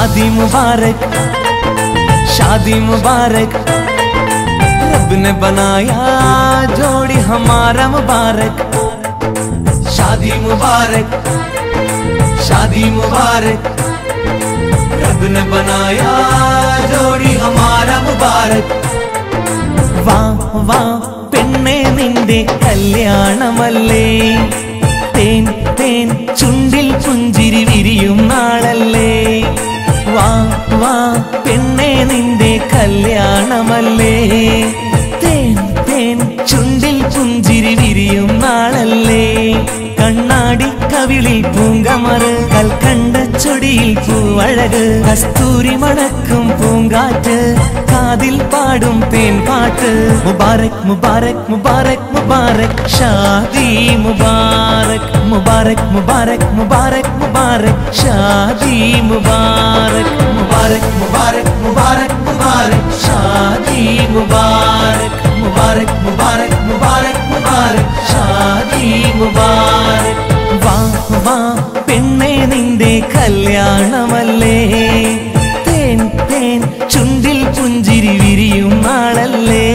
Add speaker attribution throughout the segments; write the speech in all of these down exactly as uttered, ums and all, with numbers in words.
Speaker 1: शादी मुबारक शादी मुबारक रब ने बनाया जोड़ी हमारा मुबारक। शादी मुबारक शादी मुबारक रब ने बनाया जोड़ी हमारा मुबारक। वाह वाह പെണ്ണേ നിന്റെ കല്യാണമല്ലേ തേൻ തേൻ ചുണ്ടിൽ പുഞ്ചിരി വിരിയും നാളല്ലേ। വാ വാ പെണ്ണേ നിന്റെ കല്യാണമല്ലേ തേൻ തേൻ ചുണ്ടിൽ പുഞ്ചിരി വിരിയും നാളല്ലേ। കണ്ണാടി കവിളിൽ പൂങ്കമറ് കൽക്കണ്ട ചൊടിയിൽ പൂവഴക് കസ്തൂരി മണക്കും പൂങ്കാറ്റ് കാതിൽ പാടും തേൻ പാട്ട്। മുബാരക് മുബാരക് മുബാരക് മുബാരക് ഷാദി മുബാരക് മുബാരക് മുബാരക് മുബാരക് മുബാരക് ഷാദി മുബാരക് മുബാരക് മുബാരക് മുബാരക് മുബാരക് ഷാദി മുബാരക് മുബാരക് മുബാരക് മുബാരക് മുബാരക് ഷാദി മുബാരക്। വാ വാ പെണ്ണേ നിന്റെ കല്യാണമല്ലേ തേൻ തേൻ ചുണ്ടിൽ പുഞ്ചിരി വിരിയും നാളല്ലേ।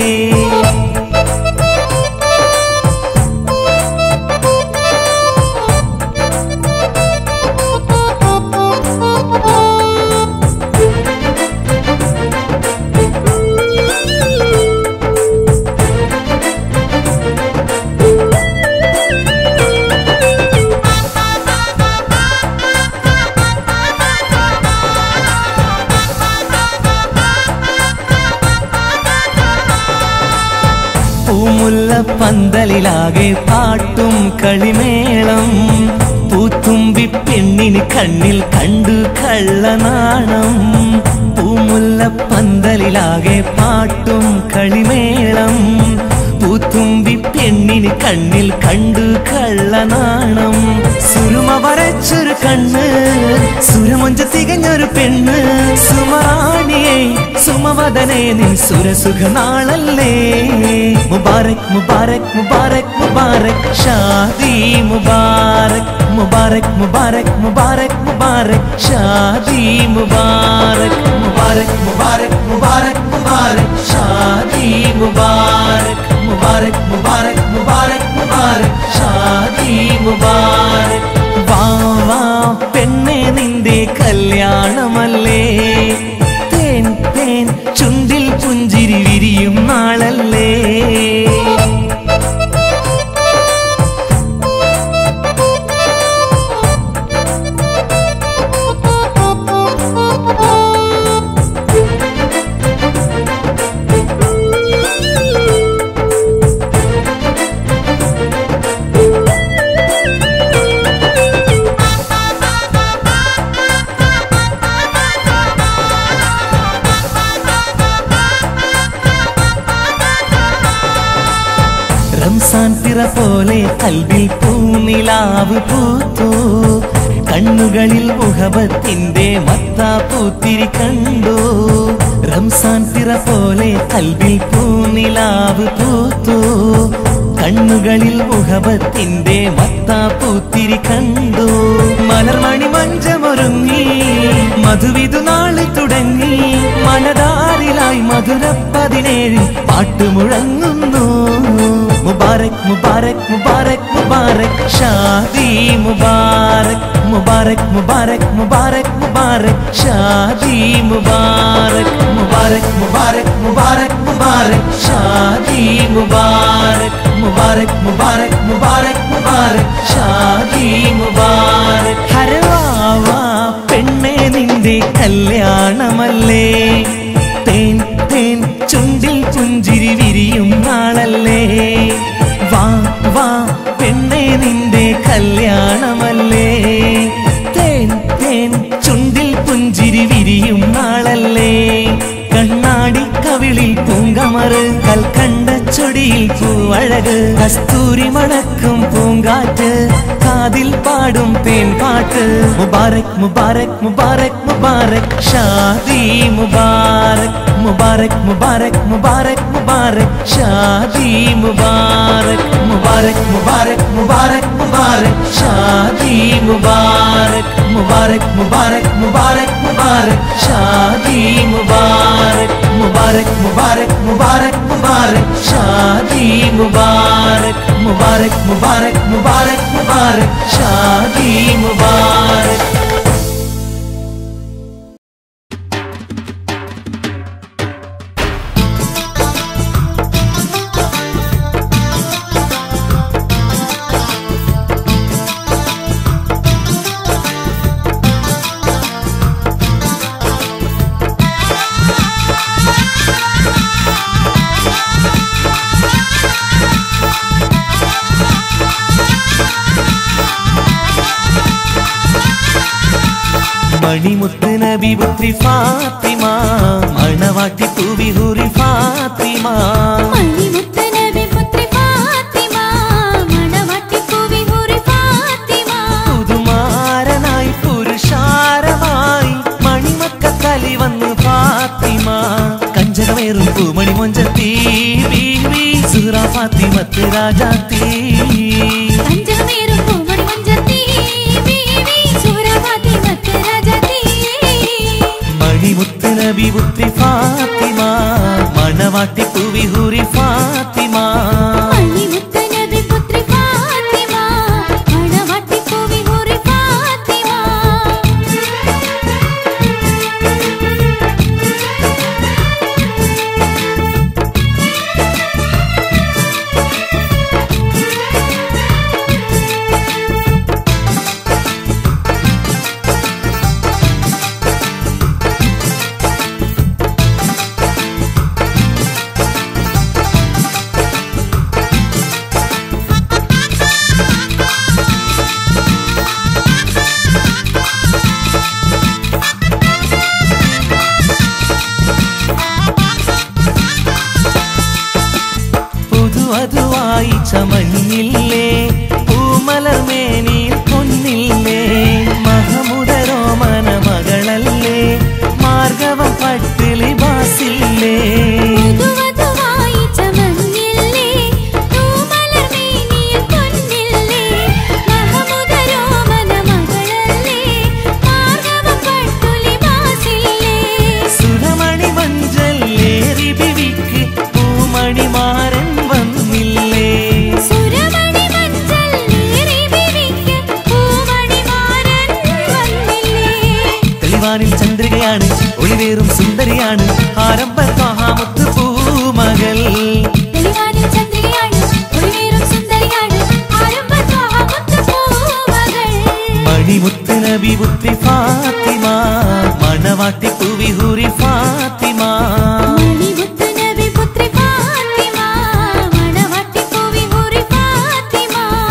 Speaker 1: പൂമുല്ല പന്തലിലാകെ പാട്ടും കളിമേളം പൂത്തുമ്പി പെണ്ണിന് കണ്ണിൽ കണ്ടു കള്ളനാണം। പൂമുല്ല പന്തലിലാകെ പാട്ടും കളിമേളം പൂത്തുമ്പി പെണ്ണിന് കണ്ണിൽ കണ്ടു കള്ളനാണം। സുരുമ വരച്ചൊരു കണ്ണ് സുരമൊഞ്ച തികഞ്ഞൊരു പെണ്ണ് സുമറാണിയെ സുമവദനെ നിൻ സുരസുഖ നാളല്ലേ। മുബാരക് മുബാരക് മുബാരക് മുബാരക് ഷാദി മുബാരക് മുബാരക് മുബാരക് മുബാരക് മുബാരക് ഷാദി മുബാരക് മുബാരക് മുബാരക് മുബാരക് മുബാരക് ഷാദി മുബാരക് മുബാരക് മുബാരക് മുബാരക് മുബാരക് ഷാദി മുബാരക്। വാ വാ പെണ്ണേ നിന്റെ കല്യാണമല്ലേ തേൻ തേൻ ചുണ്ടിൽ പുഞ്ചിരി വിരിയും നാളല്ലേ। റംസാൻ പിറ പോലെ കൽബിൽ പൂനിലാവ് പൂത്തു കണ്ണുകളിൽ മുഹബത്തിന്റെ മത്താ പൂത്തിരി കണ്ടു। റംസാൻ പിറ പോലെ കൽബിൽ പൂനിലാവ് പൂത്തു കണ്ണുകളിൽ മുഹബത്തിന്റെ മത്താ പൂത്തിരി കണ്ടു। മലർമണി മഞ്ചമൊരുങ്ങി മധുവിധു നാള് തുടങ്ങി മനതാരിലായി മധുര പതിനേഴ് പാട്ടുമുഴങ്ങുന്നു। മുബാരക് മുബാരക് മുബാരക് മുബാരക് ഷാദി മുബാരക് മുബാരക് മുബാരക് മുബാരക് മുബാരക് ഷാദി മുബാരക് മുബാരക് മുബാരക് മുബാരക് മുബാരക് ഷാദി മുബാരക് മുബാരക് മുബാരക് മുബാരക് മുബാരക് ഷാദി മുബാരക്। ഹരവാ പെണ്ണേ നിന്റെ കല്യാണമല്ലേ തേൻ തേൻ ചുണ്ടിൽ പുഞ്ചിരി വിരിയും നാളല്ലേ। വാ വാ പെണ്ണേ നിന്റെ കല്യാണമല്ലേ തേൻ തേൻ ചുണ്ടിൽ പുഞ്ചിരി വിരിയും നാളല്ലേ। കണ്ണാടി കവിളിൽ പൂങ്കമറ് കൽക്കണ്ട ചൊടിയിൽ പൂവഴക് കസ്തൂരി മണക്കും പൂങ്കാറ്റ് കാതിൽ പാടും തേൻ പാട്ട് മുബാരക് മുബാരക് മുബാരക് മുബാരക് ഷാദി മുബാരക് മുബാരക് മുബാരക് മുബാരക് മുബാരക് ഷാദി മുബാരക് മുബാരക് മുബാരക് മുബാരക് മുബാരക് ഷാദി മുബാരക് മുബാരക് മുബാരക് മുബാരക് മുബാരക് ഷാദി മുബാരക് മുബാരക് മുബാരക് മുബാരക് മുബാരക് ഷാദി മുബാരക് മുബാരക് മുബാരക് മുബാരക് മുബാരക് ഷാദി മുബാരക് മണിമുത്ത് നബി പുത്രി ഫാത്തിമ മണവാട്ടി തൂവി ഹൂറി ഫാത്തിമ
Speaker 2: മണിമുത്ത് നബി പുത്രി ഫാത്തിമ മണവാട്ടി തൂവി ഹൂറി ഫാത്തിമ
Speaker 1: പുതുമാരനായി പുരുഷാരമായി മണിമക്കത്തലി വന്നു ഫാത്തിമ കഞ്ചകമേറും പൂമണി മൊഞ്ചത്തി ബീവി സുഹറ ഫാത്തിമത്ത് രാജാത്തി
Speaker 2: കഞ്ചകമേറും പൂമണി മൊഞ്ചത്തി ബീവി സുഹറ ഫാത്തിമത്ത് രാജാത്തി
Speaker 1: മണിമുത്ത് നബി പുത്രി ഫാത്തിമ മണവാട്ടി തൂവി ഹൂറി ഫാത്തിമ
Speaker 2: മണിമുത്ത് നബി പുത്രി ഫാത്തിമ മണവാട്ടി തൂവി ഹൂറി ഫാത്തിമ
Speaker 1: പുതുവധുവായി ചമഞ്ഞില്ലേ പൂമലർമേനിയിൽ പൊന്നില്ലേ മഹമുദരോമന മകളല്ലേ മാർഗവം പട്ടിലി ബാസില്ലേ
Speaker 2: പുതുവധുവായി ചമഞ്ഞില്ലേ പൂമലർമേനിയിൽ പൊന്നില്ലേ മഹമുദരോമന മകളല്ലേ മാർഗവം പട്ടുലി ബാസില്ലേ
Speaker 1: സുരമണി മഞ്ചല്ലേറി ബിവിക്ക് പൂമണിമാരൻ വന്നില്ലേ
Speaker 2: സുരമണി മഞ്ചല്ലേറി ബിവിക്ക് പൂമണിമാരൻ വന്നില്ലേ
Speaker 1: തെളിവാനിൽ ചന്ദ്രികയാണ് ഒളിവേറും സുന്ദരിയാണ് ആരംഭ മഹാമുത്ത് പൂമകൾ
Speaker 2: തെളിവാനിൽ ചന്ദ്രികയാണ് ഒളിവേറും സുന്ദരിയാണ് ആരംഭത്വാമുത്ത് പൂമകൾ
Speaker 1: മണിമുത്ത് നബി പുത്രി ഫാത്തിമ മണവാട്ടി തൂവി ഹൂറി ഫാത്തിമ
Speaker 2: മണിമുത്ത് നബി പുത്രി ഫാത്തിമ മണവാട്ടി തൂവി ഹൂറി ഫാത്തിമ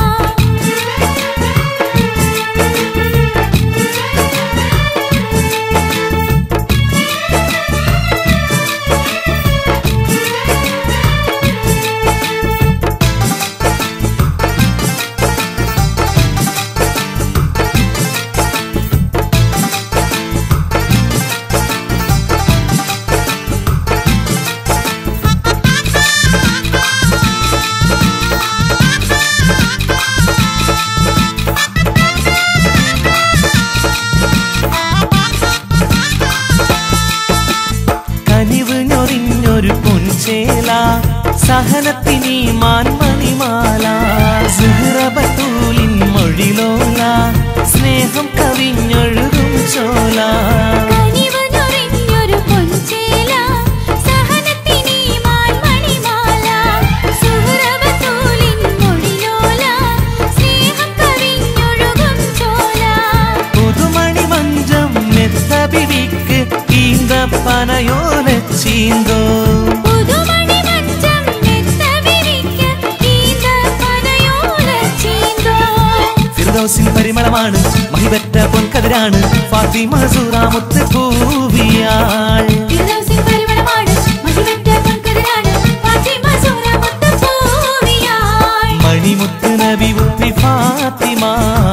Speaker 1: കനിവ് ഞൊറിഞ്ഞൊരു പൊൻചേല സഹനത്തിനീ മാൻമണിമാല സുഹ്റബത്തൂലിൻ മൊഴിലോല സ്നേഹം കവിഞ്ഞൊഴുകും ചോല
Speaker 2: കനിവ് ഞൊറിഞ്ഞൊരു പൊൻചേല സഹനത്തിനീ മാൻമണിമാല സുഹ്റബത്തൂലിൻ മൊഴിലോല സ്നേഹം കവിഞ്ഞൊഴുകും ചോല
Speaker 1: പുതുമണി മഞ്ചം മെത്ത ബിവിക്ക് ഈന്തപ്പനയോല ചീന്തോ
Speaker 2: പുതുമണി മഞ്ചം മെത്ത വിരിക്ക് ഈന്തപ്പനയോല ചീന്തോ
Speaker 1: ഫിർദൗസിൻ പരിമളമാണ് മഹിബറ്റ പൊൻകതിരാണ് ഫാത്തിമ സൂറാമുത്ത് പൂവിയാൾ
Speaker 2: ഫിർദൗസിൻ പരിമളമാണ് മഹിബറ്റ പൊൻകതിരാണ് ഫാത്തിമ സൂറാമുത്ത് പൂവിയാൾ
Speaker 1: മണിമുത്ത് നബി പുത്രി ഫാത്തിമ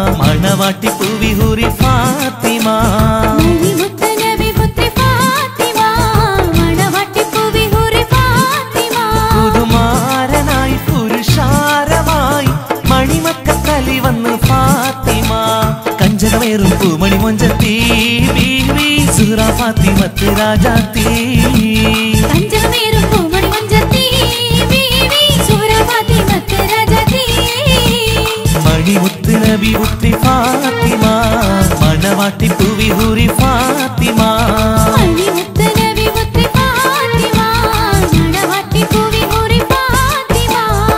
Speaker 1: ഫാത്തിമത്ത് രാജാത്തി
Speaker 2: പഞ്ചമേറും പൂമണി മഞ്ചത്തി ബീവി സൂര ഫാത്തിമത്ത് രാജാത്തി
Speaker 1: മണിമുത്ത് നബി പുത്രി ഫാത്തിമ മണവാട്ടി പൂവിഹൂരി ഫാത്തിമ
Speaker 2: മണിമുത്ത് നബി പുത്രി ഫാത്തിമ മണവാട്ടി പൂവിഹൂരി ഫാത്തിമ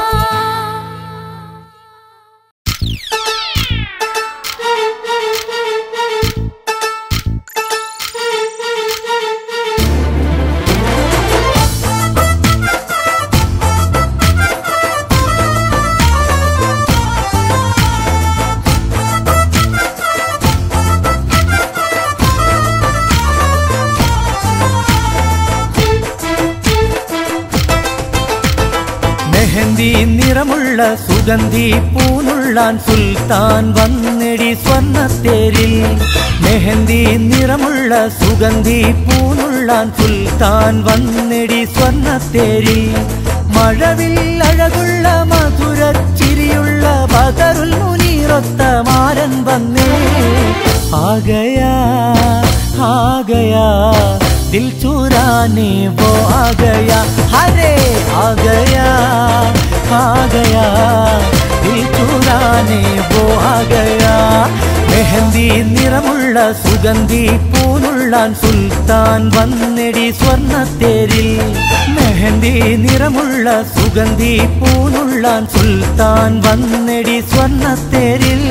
Speaker 1: മെഹന്തി നിറമുള്ള സുഗന്ധി പൂനുള്ളാൻ സുൽത്താൻ വന്നെടി സ്വർണ്ണത്തേരിൽ മെഹന്തി നിറമുള്ള സുഗന്ധി പൂനുള്ളാൻ സുൽത്താൻ വന്നെടി സ്വർണ്ണത്തേരിൽ മഴവിൽ അഴകുള്ള മധുരച്ചിരിയുള്ള ബദറുൽ മുനീറൊത്ത മാരൻ വന്നേ ആഗയാ ആഗയാ दिल चुराने वो आ गया हरे आ गया आ गया दिल चुराने वो आ गया മെഹന്തി നിറമുള്ള സുഗന്ധി പൂനുള്ളാൻ സുൽത്താൻ വന്നെടി സ്വർണ്ണത്തേരിൽ മെഹന്തി നിറമുള്ള സുഗന്ധി പൂനുള്ളാൻ സുൽത്താൻ വന്നെടി സ്വർണ്ണത്തേരിൽ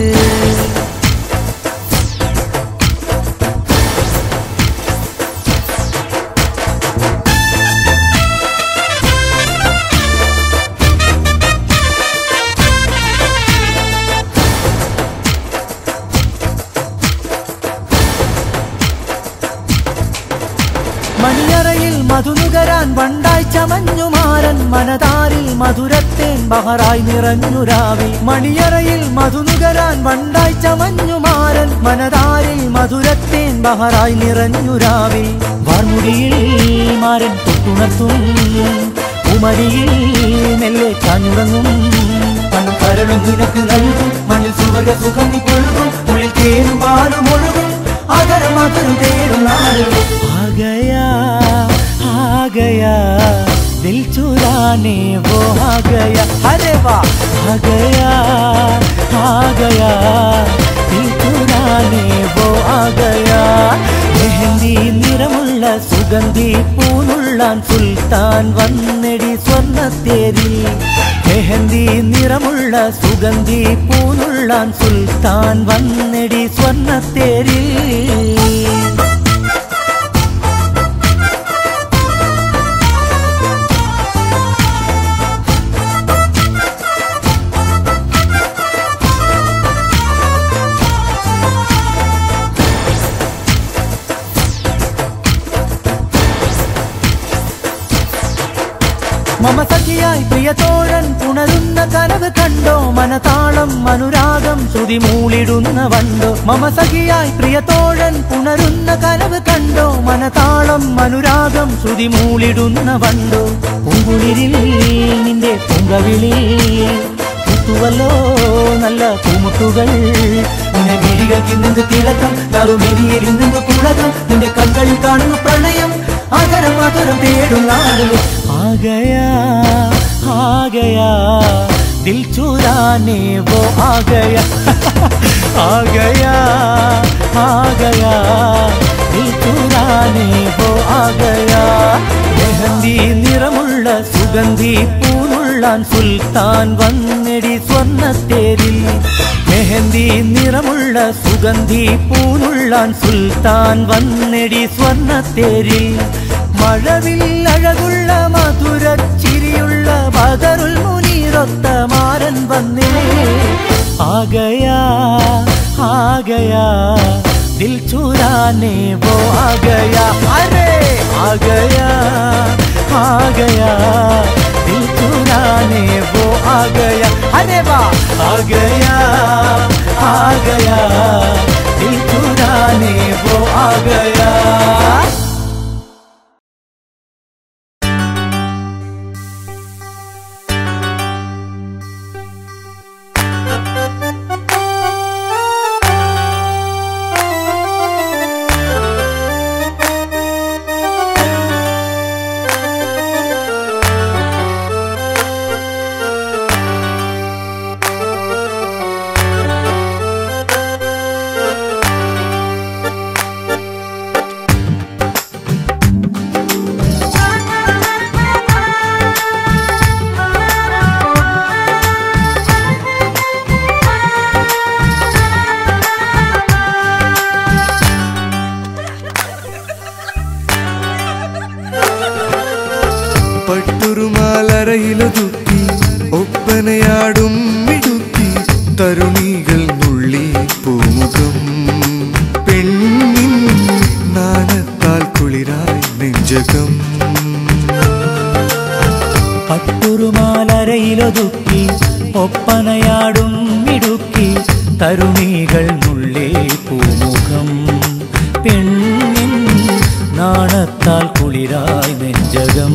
Speaker 1: മണിയറയിൽ മധുനുകരാൻ വണ്ടായി ചമഞ്ഞുമാരൻ മനതാരിൽ മധുരത്തേൻ ബഹറായി നിറഞ്ഞുരാവിൽ മണിയറയിൽ മധുനുകരാൻ വണ്ടായി ചമഞ്ഞുമാരൻ മനതാരിൽ മധുരത്തേൻ ബഹറായി നിറഞ്ഞുരാവിൽ വാർമുടിയിൽ മാരൻ തൊട്ടുണർത്തും ഉമരിയിൽ മെല്ലെ കാഞ്ഞുറങ്ങും പണം കരളും നിനക്ക് നൽകും മണ്ണിൽ സുവർഗ സുഗന്ധി പൊഴുകും ഉള്ളിൽ തേനും പാലും ഒഴുകും അകരം മധുരം തേടും നാടും आ गया आ गया दिल चुराने वो आ गया अरे वाह आ गया आ गया दिल चुराने वो आ गया മെഹന്തി നിറമുള്ള സുഗന്ധി പൂനുള്ളാൻ സുൽത്താൻ വന്നെടി സ്വർണ്ണത്തേരിൽ മെഹന്തി നിറമുള്ള സുഗന്ധി പൂനുള്ളാൻ സുൽത്താൻ വന്നെടി സ്വർണ്ണത്തേരിൽ മമ സഖിയായി പ്രിയതോഴൻ പുണരുന്ന കനവ് കണ്ടോ മനതാളം അനുരാഗം ശ്രുതി മൂളിടുന്ന വണ്ടോ മമ സഖിയായി പ്രിയതോഴൻ പുണരുന്ന കനവ് കണ്ടോ മനതാളം അനുരാഗം ശ്രുതി മൂളിടുന്ന വണ്ടോ പൂങ്കുളിരിൽ നിന്റെ പൂങ്കവിളി കുത്തുവല്ലോ നല്ല പൂമുട്ടുകൾ നിന്റെ വിഴികൾക്ക് നിന്ന് തിളക്കം നറുമിരിയിൽ നിന്ന് പുളകം നിന്റെ കണ്ണുകളിൽ കാണുന്ന പ്രണയം അകരം മധുരം തേടും നാടും आ गया आ गया दिल चुराने वो आ गया आ गया आ गया दिल चुराने वो आ गया മെഹന്തി നിറമുള്ള സുഗന്ധി പൂനുള്ളാൻ സുൽത്താൻ വന്നെടി സ്വർണ്ണത്തേരിൽ മെഹന്തി നിറമുള്ള സുഗന്ധി പൂനുള്ളാൻ സുൽത്താൻ വന്നെടി സ്വർണ്ണത്തേരിൽ മഴവിൽ അഴകുള്ള മധുരച്ചിരിയുള്ള ബദറുൽ മുനീറൊത്ത മാരൻ വന്നേ ആ ഗയാ ആ ഗയാ ദിൽ ചുരാനെ വോ ആ ഗയാ അരേ ആ ഗയാ ആ ഗയാ ദിൽ ചുരാനെ വോ ആ ഗയാ അരേ വാ ആ ഗയാ ആ ഗയാ ദിൽ ചുരാനെ വോ ആ ഗയാ
Speaker 3: തരുണികൾ ഒപ്പനയാടും മിടുക്കി തരുണികൾ നുള്ളി പൂമുഖം പെണ്ണിൻ നാണത്താൽ കുളിരായി നെഞ്ചകം
Speaker 1: പട്ടുറുമാലരയിലൊതുക്കി ഒപ്പനയാടും മിടുക്കി തരുണികൾ നുള്ളി പൂമുഖം പെണ്ണിൻ നാണത്താൽ കുളിരായി നെഞ്ചകം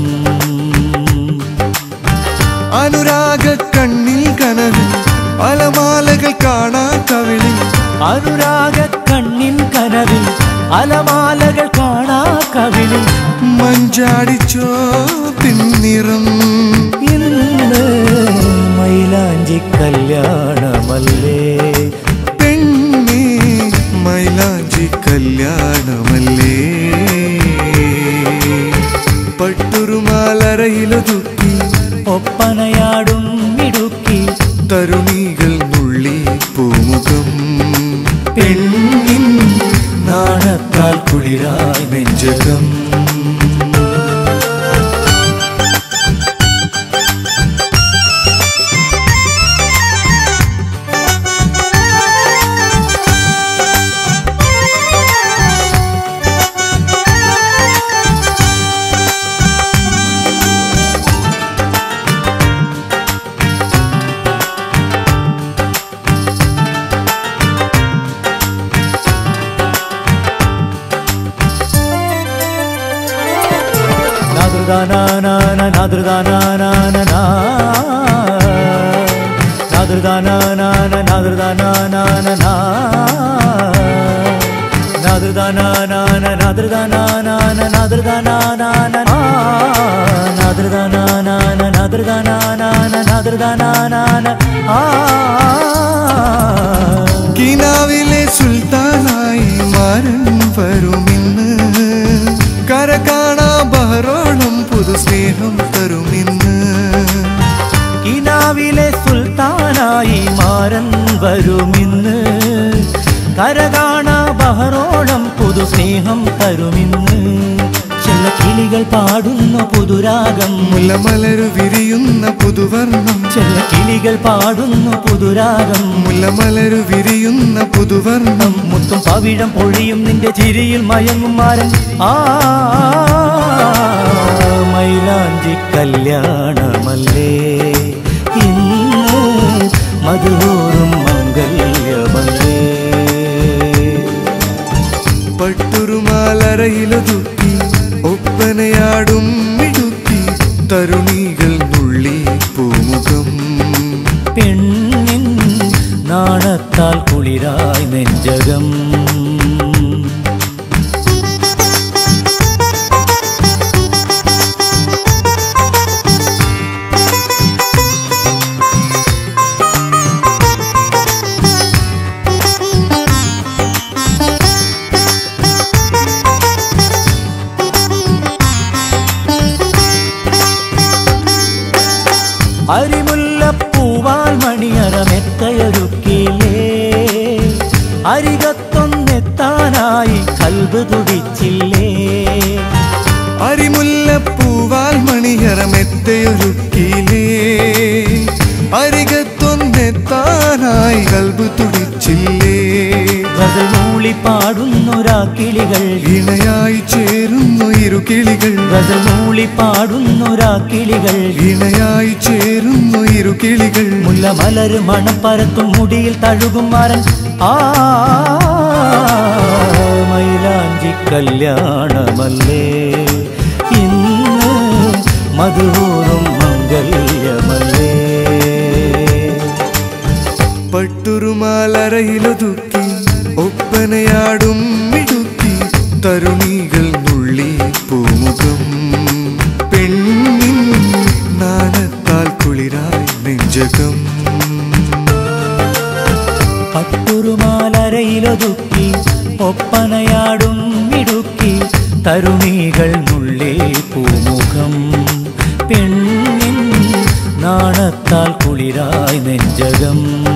Speaker 3: അനുരാഗ കണ്ണിൽ കനവിൽ അലമാലകൾ കാണാ കവിളിൽ
Speaker 1: അനുരാഗ കണ്ണിൻ കനവിൽ അലമാലകൾ കാണാ കവിളിൽ
Speaker 3: മഞ്ചാടിച്ചോ പിന്നിറം
Speaker 1: ഇന്ന് മൈലാഞ്ചി കല്യാണമല്ലേ
Speaker 3: പെണ്ണേ മൈലാഞ്ചി കല്യാണമല്ലേ പട്ടുറുമാലരയിലൊതുക്കി
Speaker 1: ഒപ്പനയാടും മിടുക്കി
Speaker 3: തരുണികൾ നുള്ളി പൂമുഖം
Speaker 1: പെണ്ണിൻ നാണത്താൽ കുളിരായി നെഞ്ചകം na na na na na na na na na nadrda na na na nadrda na na na na nadrda na na na nadrda na na na nadrda na na na nadrda na na na nadrda na na na nadrda na na na
Speaker 3: കിനാവിലെ സുൽത്താനായി മാരൻ വരുമിന്ന് കരകാണാ ബഹറോളം പുതു സ്നേഹം തരുമിന്ന്
Speaker 1: കിനാവിലെ സുൽത്താനായി മാരൻ വരുമിന്ന് കരകാണാ ബഹറോളം പുതു സ്നേഹം തരുമിന്ന് ചെല്ല കിളികൾ പാടുന്ന പുതുരാഗം
Speaker 3: മുല്ലമലരു വിരിയുന്ന പുതുവർണ്ണം
Speaker 1: ചെല്ല കിളികൾ പാടുന്ന പുതുരാഗം
Speaker 3: മുല്ലമലരു വിരിയുന്ന പുതുവർണ്ണം
Speaker 1: മുത്തും പവിഴം പൊഴിയും നിന്റെ ചിരിയിൽ മയങ്ങും മാരൻ ആ മൈലാഞ്ചി കല്യാണമല്ലേ ഇന്ന് മധുരോറും മംഗല്യമല്ലേ
Speaker 3: പട്ടുറുമാലരയിലൊതുക്കി ഒപ്പനയാടും മിടുക്കി തരുണികൾ നുള്ളി പൂമുഖം
Speaker 1: പെണ്ണിൻ നാണത്താൽ കുളിരായി നെഞ്ചകം അരിമുല്ലപ്പൂവാൽ മണിയറമെത്തയൊരുക്കിലേ അരികത്തൊന്നെത്താനായി കൽബ് തുടിച്ചില്ലേ
Speaker 3: അരിമുല്ലപ്പൂവാൽ മണിയറമെത്തയൊരുക്കിലേ അരികത്തൊന്നെത്താനായി കൽബ് തുടിച്ചില്ലേ
Speaker 1: ഗസൽ മൂളി പാടുന്നൊരാ കിളികൾ
Speaker 3: ഇണയായി ചേരുന്നു ഇരു കിളികൾ
Speaker 1: ഗസൽ മൂളി പാടുന്നൊരാ കിളികൾ
Speaker 3: ഇണയായി ചേരുന്നു ഇരു കിളികൾ
Speaker 1: മുല്ലമലര് മണം പരത്തും മുടിയിൽ തഴുകും മാരൻ ആ മൈലാഞ്ചി കല്യാണമല്ലേ ഇന്ന് മധുരോറും മംഗല്യമല്ലേ
Speaker 3: പട്ടുറുമാലരയിലൊതുക്കി ഒപ്പനയാടും മിടുക്കി തരുണികൾ നുള്ളി പൂമുഖം പെണ്ണിൻ നാണത്താൽ കുളിരായി നെഞ്ചകം
Speaker 1: പട്ടുറുമാലരയിലൊതുക്കി ഒപ്പനയാടും മിടുക്കി തരുണികൾ നുള്ളി പൂമുഖം പെണ്ണിൻ നാണത്താൽ കുളിരായി നെഞ്ചകം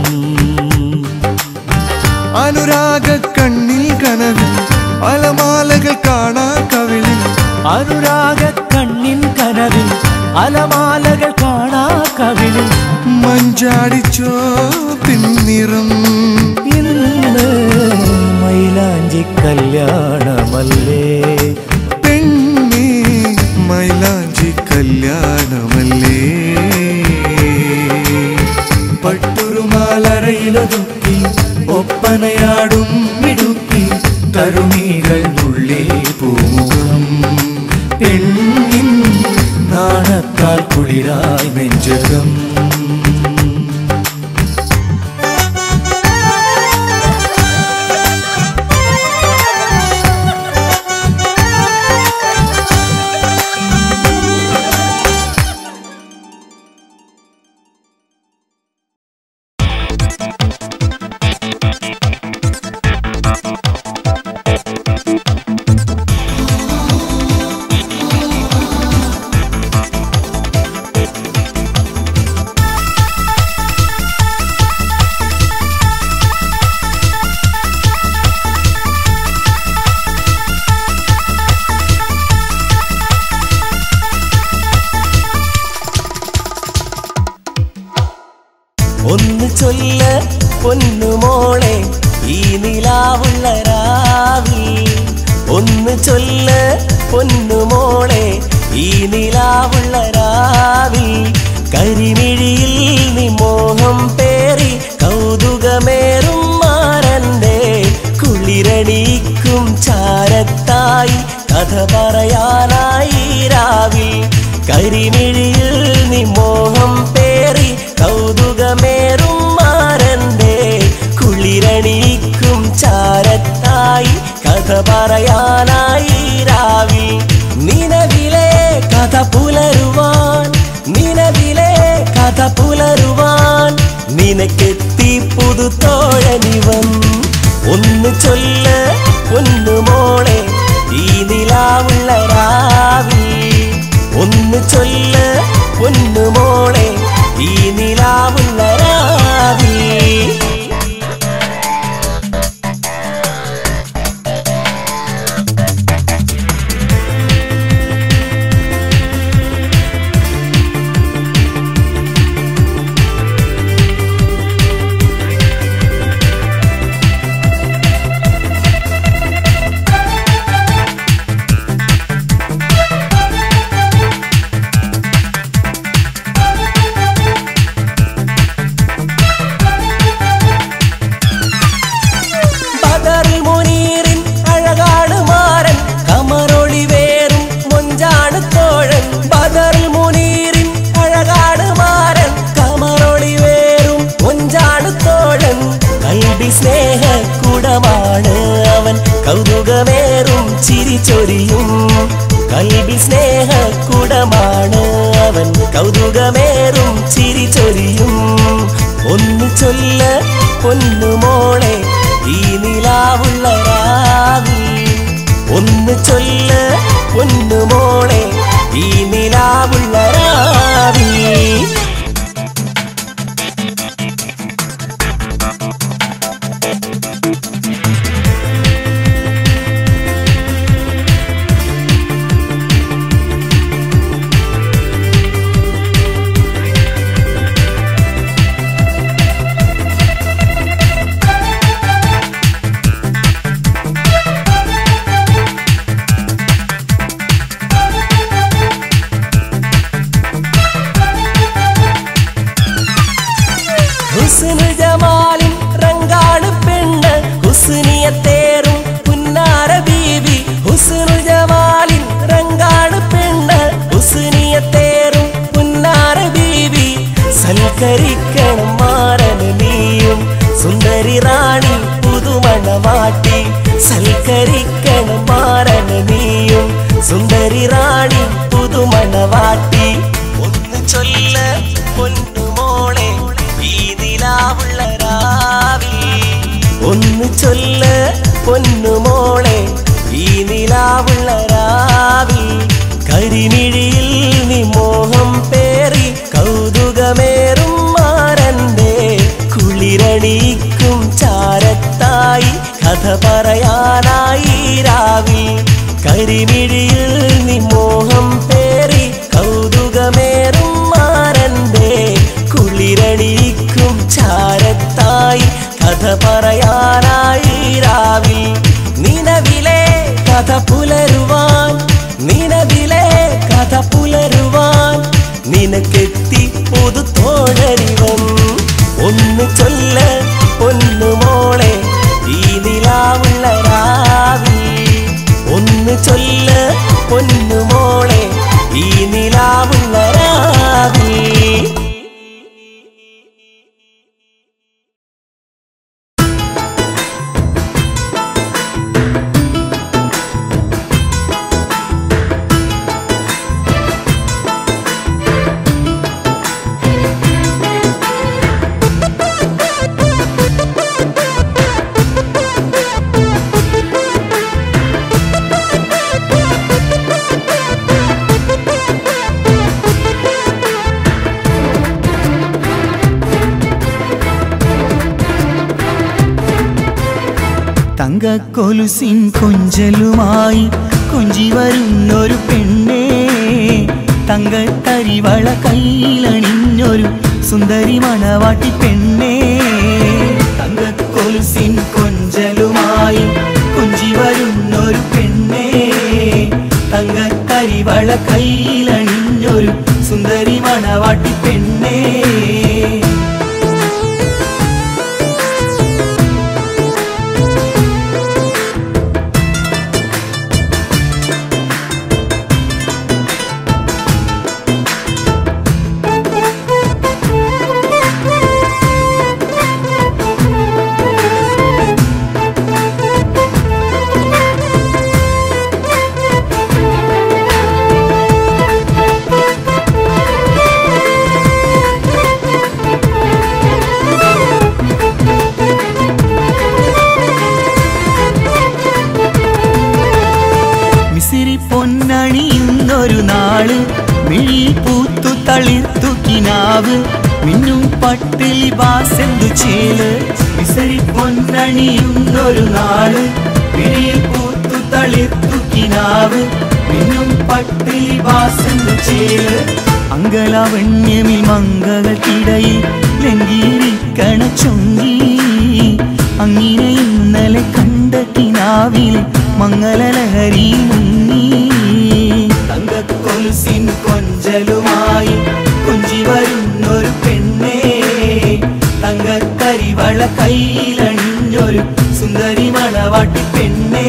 Speaker 3: അനുരാഗ കണ്ണിൽ കനവിൽ അലമാലകൾ കാണാ കവിളിൽ
Speaker 1: അനുരാഗ കണ്ണിൻ കനവിൽ അലമാലകൾ കാണാ
Speaker 3: മഞ്ചാടിച്ചോ പിന്നിറം
Speaker 1: ഇന്ന് മൈലാഞ്ചി കല്യാണമല്ലേ
Speaker 3: പെണ്ണേ മൈലാഞ്ചി കല്യാണമല്ലേ
Speaker 1: പട്ടുരുമാലറയിലൊതുക്കി ഒപ്പനയാടും മിടുക്കി തരുണികൾ ഉള്ളേ പൂമുഖം പെണ്ണിൻ നാണത്താൽ കുളിരായി നെഞ്ചകം
Speaker 4: ഒന്ന് ചൊല്ല പൊന്നുമോളെ ഈ നിലാവുള്ള രാവിൽ ഒന്ന് ചൊല്ല പൊന്നുമോളെ ഈ നിലാവുള്ള രാവിൽ കരിമിഴിയിൽ നീ മോഹം പേറി കൗതുകമേറും മാരന്റെ കുളിരണിക്കും ചാരത്തായി കഥ പറയാനായി രാവിൽ കരിമിഴിയിൽ നീ മോഹം പേറി കൗതുകമേറും മാരന്റെ കുളിരണിക്കും ചാരത്തായി കഥ പറയാനായി രാവിൽ നിലവിലെ കഥ പുലരുവാൻ നിലവിലെ കഥ പുലരുവാൻ നിനക്കെത്തി പുതുത്തോഴനിവൻ ഒന്ന് ചൊല്ല പൊന്നുമോളെ ഈ നിലാവുള്ള രാവിൽ ഒന്ന് ചൊല്ല പൊന്നുമോളെ ഈ നിലാവുള്ള രാവിൽ സ്നേഹക്കുടമാണ് അവൻ കൗതുകമേറും ചിരി ചൊരിയും കൽബി സ്നേഹക്കുടമാണ് അവൻ കൗതുകമേറും ചിരി ചൊരിയും ഒന്ന് ചൊല്ല പൊന്നുമോളെ ഈ നിലാവുള്ള രാവിൽ ഒന്ന് ചൊല്ല പൊന്നുമോളെ ഈ നിലാവുള്ള രാവിൽ ഹുസ്നുൽ ജമാലിൻ റങ്കാണ് പെണ്ണ് ഹുസ്നിയത്തേറും പുന്നാര ബീവി ഹുസ്നുൽ ജമാലിൻ റങ്കാണ് പെണ്ണ് ഹുസ്നിയത്തേറും പുന്നാര ബീവി സൽക്കരിക്കണം മാരന് നീയും സുന്ദരി റാണി പുതുമണവാട്ടി സൽക്കരിക്കണം മാരന് നീയും സുന്ദരി റാണി പുതുമണവാട്ടി ഒന്ന് ചൊല്ല പൊന്നുമോളെ ഈ നിലാവുള്ള രാവിൽ ഒന്ന് ചൊല്ല പൊന്നുമോളെ ഈ നിലാവുള്ള രാവിൽ കരിമിഴിയിൽ നീ മോഹം പേറി കൗതുകമേറും മാരന്റെ കുളിരണിക്കും ചാരത്തായി കഥ പറയാനായി രാവിൽ കരിമിഴിയിൽ നീ മോഹം പേറി കൗതുകമേറും മാരന്റെ കുളിരണി ചാരത്തായി കഥ പറയാനായി രാവിൽ നിലവിലെ കഥ പുലരുവാൻ നിലവിലെ കഥ പുലരുവാൻ നിനക്കെത്തി പുതു തോഴരിവൻ ഒന്ന് ചൊല്ല പൊന്നു മോളെ ഈ നിലാവുള്ള രാവിൽ ഒന്ന് ചൊല്ല പൊന്നു മോളെ ഈ നിലാവുള്ള രാവിൽ
Speaker 1: തങ്കക്കൊലുസിൻ കൊഞ്ചലുമായി കൊഞ്ചി വരുന്നൊരു പെണ്ണേ തങ്കത്തരിവള കയ്യിലണിഞ്ഞൊരു സുന്ദരി മണവാട്ടി പെണ്ണേ തങ്കക്കൊലുസിൻ കൊഞ്ചലുമായി കൊഞ്ചി വരുന്നൊരു പെണ്ണേ തങ്കത്തരിവള കയ്യിലണിഞ്ഞൊരു സുന്ദരി മണവാട്ടി പെണ്ണേ പൊന്നണിയുന്നൊരു നാള് മിഴി പൂത്തു തളിർത്തു കിനാവ് മിന്നും പട്ട് ലിബാസെന്തു ചേല് വിസരി പൊന്നണിയുന്നൊരു നാള് മിഴി പൂത്തു തളിർത്തു കിനാവ് മിന്നും പട്ട് ലിബാസെന്തു ചേല് അങ്കലാവണ്യമി മംഗകൾക്കിടയിൽ ലംഘീരിക്കണ ചൊങ്കി അങ്ങനെ ഇന്നലെ കണ്ട കിനാവിൽ മംഗലലഹരി മുങ്ങി തങ്കക്കൊലുസിൻ കൊഞ്ചലുമായി കൊഞ്ചി വരുന്നൊരു പെണ്ണേ തങ്കത്തരിവള കയ്യിലണിഞ്ഞൊരു സുന്ദരി മണവാട്ടി പെണ്ണേ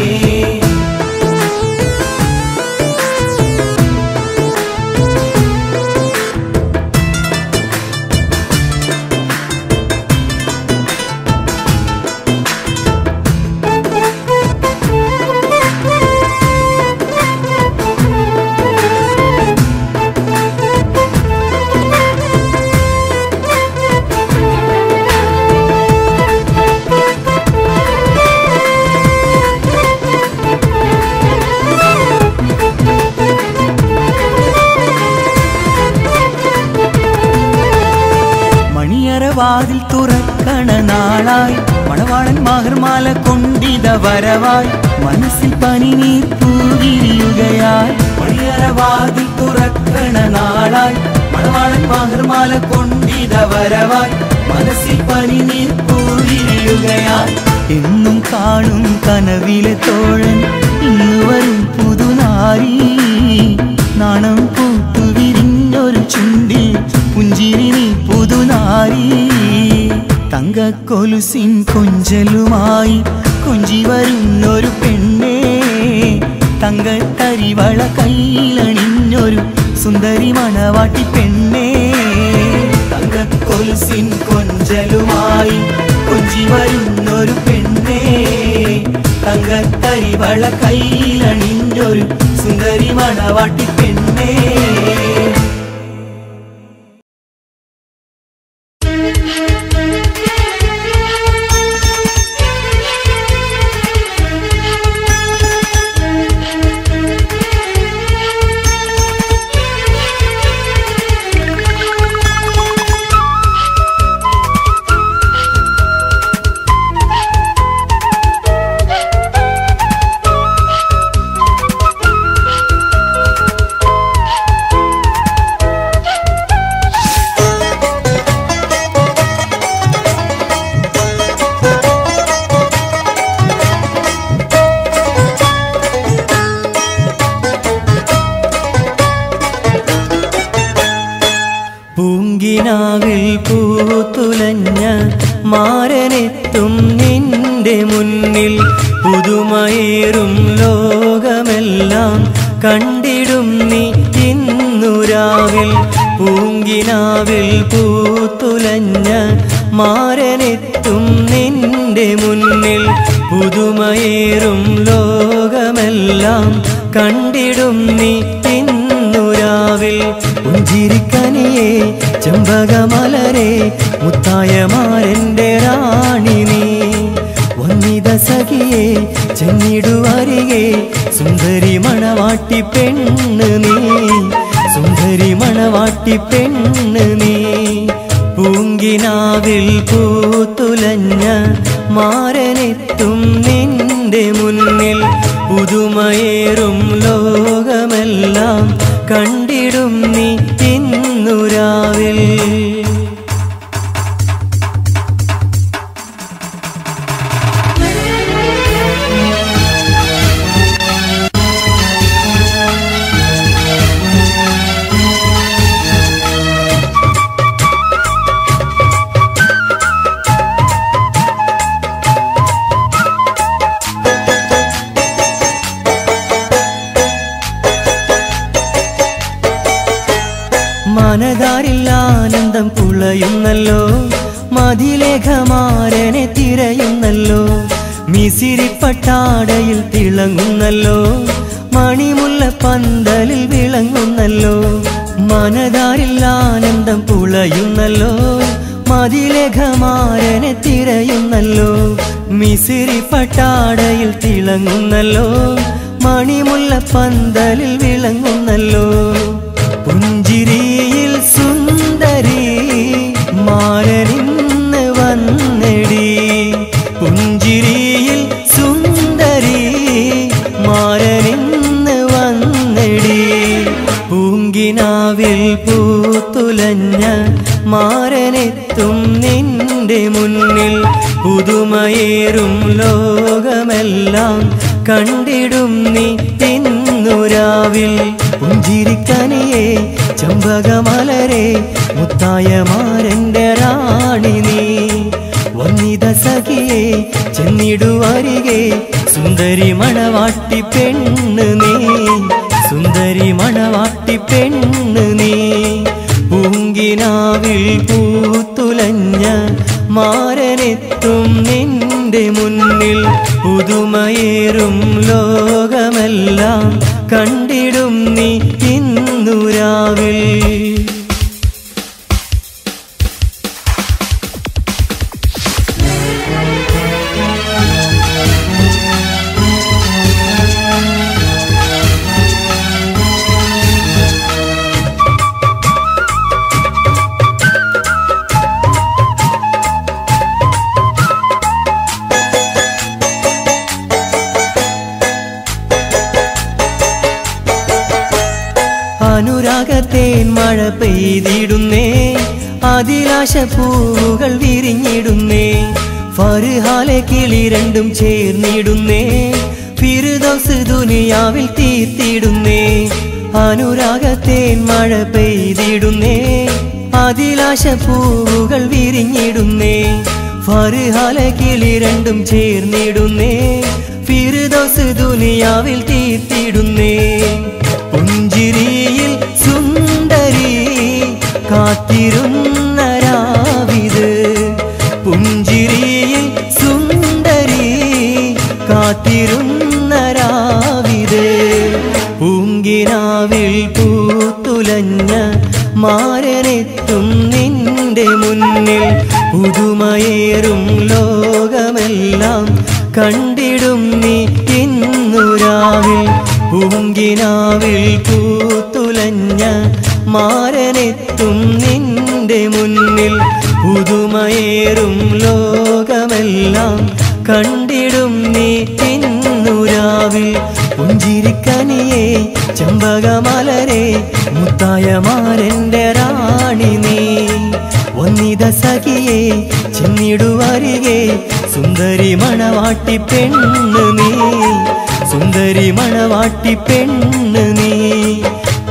Speaker 1: വാതിൽ തുറക്കണ നാളായി മണവാളൻ മാഹർമാല കൊണ്ടിത വരവായി മനസ്സിൽ പനിനീർ പൂവിരിയുകയായി മണിയറ വാതിൽ തുറക്കണ നാളായി മണവാളൻ മാഹർമാല കൊണ്ടിത വരവായി മനസ്സിൽ പനിനീർ പൂവിരിയുകയായി എന്നും കാണും കനവിലെ തോഴൻ ഇന്നു വരും പുതുനാരി നാണം പൂത്തു വിരിഞ്ഞൊരു ചുണ്ടിൽ പുഞ്ചിരി നീ പുതുനാരി തങ്കക്കൊലുസിൻ കൊഞ്ചലുമായി കൊഞ്ചി വരുന്നൊരു പെണ്ണേ തങ്കത്തരിവള കയ്യിലണിഞ്ഞൊരു സുന്ദരി മണവാട്ടി പെണ്ണേ തങ്കക്കൊലുസിൻ കൊഞ്ചലുമായി കൊഞ്ചി വരുന്നൊരു പെണ്ണേ തങ്കത്തരിവള കയ്യിലണിഞ്ഞൊരു സുന്ദരി മണവാട്ടി പെണ്ണേ പൂങ്കിനാവിൽ പൂത്തുലഞ്ഞ മാരനെത്തും നിന്റെ മുന്നിൽ പുതുമയേറും ലോകമെല്ലാം കണ്ടിടും നീ ഇന്നുരാവിൽ പൂങ്കിനാവിൽ പൂത്തുലഞ്ഞ മാരനെത്തും നിന്റെ മുന്നിൽ പുതുമയേറും ലോകമെല്ലാം കണ്ടിടും നീ ഇന്നുരാവിൽ പുഞ്ചിരിക്കനിയേ ചെമ്പകമലരെ മുത്തായമാരൻ്റെ റാണി നീ വന്നിത സഖിയേ ചെന്നിടുവരികെ സുന്ദരി മണവാട്ടി പെണ്ണ് നീ സുന്ദരി മണവാട്ടി പെണ്ണ് നീ പൂങ്കിനാവിൽ പൂത്തുലഞ്ഞ മാരനെത്തും നിന്റെ മുന്നിൽ പുതുമയേറും ലോകമെല്ലാം കണ്ടിടും നീ ഇന്നുരാവിൽ മനതാരിൽ ആനന്ദം പുളയുന്നല്ലോ മതിലേഖമാരനെ തിരയുന്നല്ലോ മിസിരിപ്പട്ടാടയിൽ തിളങ്ങുന്നല്ലോ മണിമുല്ല പന്തലിൽ വിളങ്ങുന്നല്ലോ മനതാരിൽ ആനന്ദം പുളയുന്നല്ലോ മതിലേഖമാരനെ തിരയുന്നല്ലോ മിസിരിപ്പട്ടാടയിൽ തിളങ്ങുന്നല്ലോ മണിമുല്ല പന്തലിൽ വിളങ്ങുന്നല്ലോ പുഞ്ചിരിയിൽ സുന്ദരി മാരനിന്ന് വന്നെടി പുഞ്ചിരിയിൽ സുന്ദരി മാരനിന്ന് വന്നെടി പൂങ്കിനാവിൽ പൂത്തുലഞ്ഞ മാരനെത്തും നിന്റെ മുന്നിൽ പുതുമയേറും ലോകമെല്ലാം കണ്ടിടും നീ ഇന്നുരാവിൽ പുഞ്ചിരിക്കനിയേ ചെമ്പകമലരെ മുത്തായമാരൻ്റെ റാണി നീ വന്നിത സഖിയേ ചെന്നിടുവരികെ സുന്ദരി മണവാട്ടി പെണ്ണ് നീ സുന്ദരി മണവാട്ടി പെണ്ണ് നീ പൂങ്കിനാവിൽ പൂത്തുലഞ്ഞ മാരനെത്തും നിന്റെ മുന്നിൽ പുതുമയേറും ലോകമെല്ലാം കണ്ടിടും നീ ഇന്നുരാവിൽ അനുരാഗത്തേൻ മഴ പെയ്തിടുന്നേ അതിലാശ പൂവുകൾ വിരിഞ്ഞിടുന്നേ ഫർഹാലെ കിളി രണ്ടും ചേർന്നിടുന്നേ ഫിർദൗസ് ദുനിയാവിൽ തീർത്തിടുന്നേ അനുരാഗത്തേൻ മഴ പെയ്തിടുന്നേ അതിലാശ പൂവുകൾ വിരിഞ്ഞിടുന്നേ ഫർഹാലെ കിളി രണ്ടും ചേർന്നിടുന്നേ ഫിർദൗസ് ദുനിയാവിൽ തീർത്തിടുന്നേ പുഞ്ചിരിയിൽ സുന്ദരി കാത്തിരുന്ന രാവിത് പുഞ്ചിരിയിൽ സുന്ദരി കാത്തിരുന്ന രാവിത് പൂങ്കിനാവിൽ പൂത്തുലഞ്ഞ മാരനെത്തും നിന്റെ മുന്നിൽ പുതുമയേറും ലോകമെല്ലാം കണ്ടിടും നീ ഇന്നുരാവിൽ പൂങ്കിനാവിൽ പൂത്തുലഞ്ഞ മാരനെത്തും നിന്റെ മുന്നിൽ പുതുമയേറും ലോകമെല്ലാം കണ്ടിടും നീ ഇന്നുരാവിൽ പുഞ്ചിരിക്കനിയേ ചെമ്പകമലരെ മുത്തായമാരൻ്റെ റാണി നീ വന്നിത സഖിയേ ചെന്നിടുവരികെ സുന്ദരി മണവാട്ടി പെണ്ണ് നീ സുന്ദരി മണവാട്ടി പെണ്ണ് നീ പൂങ്ക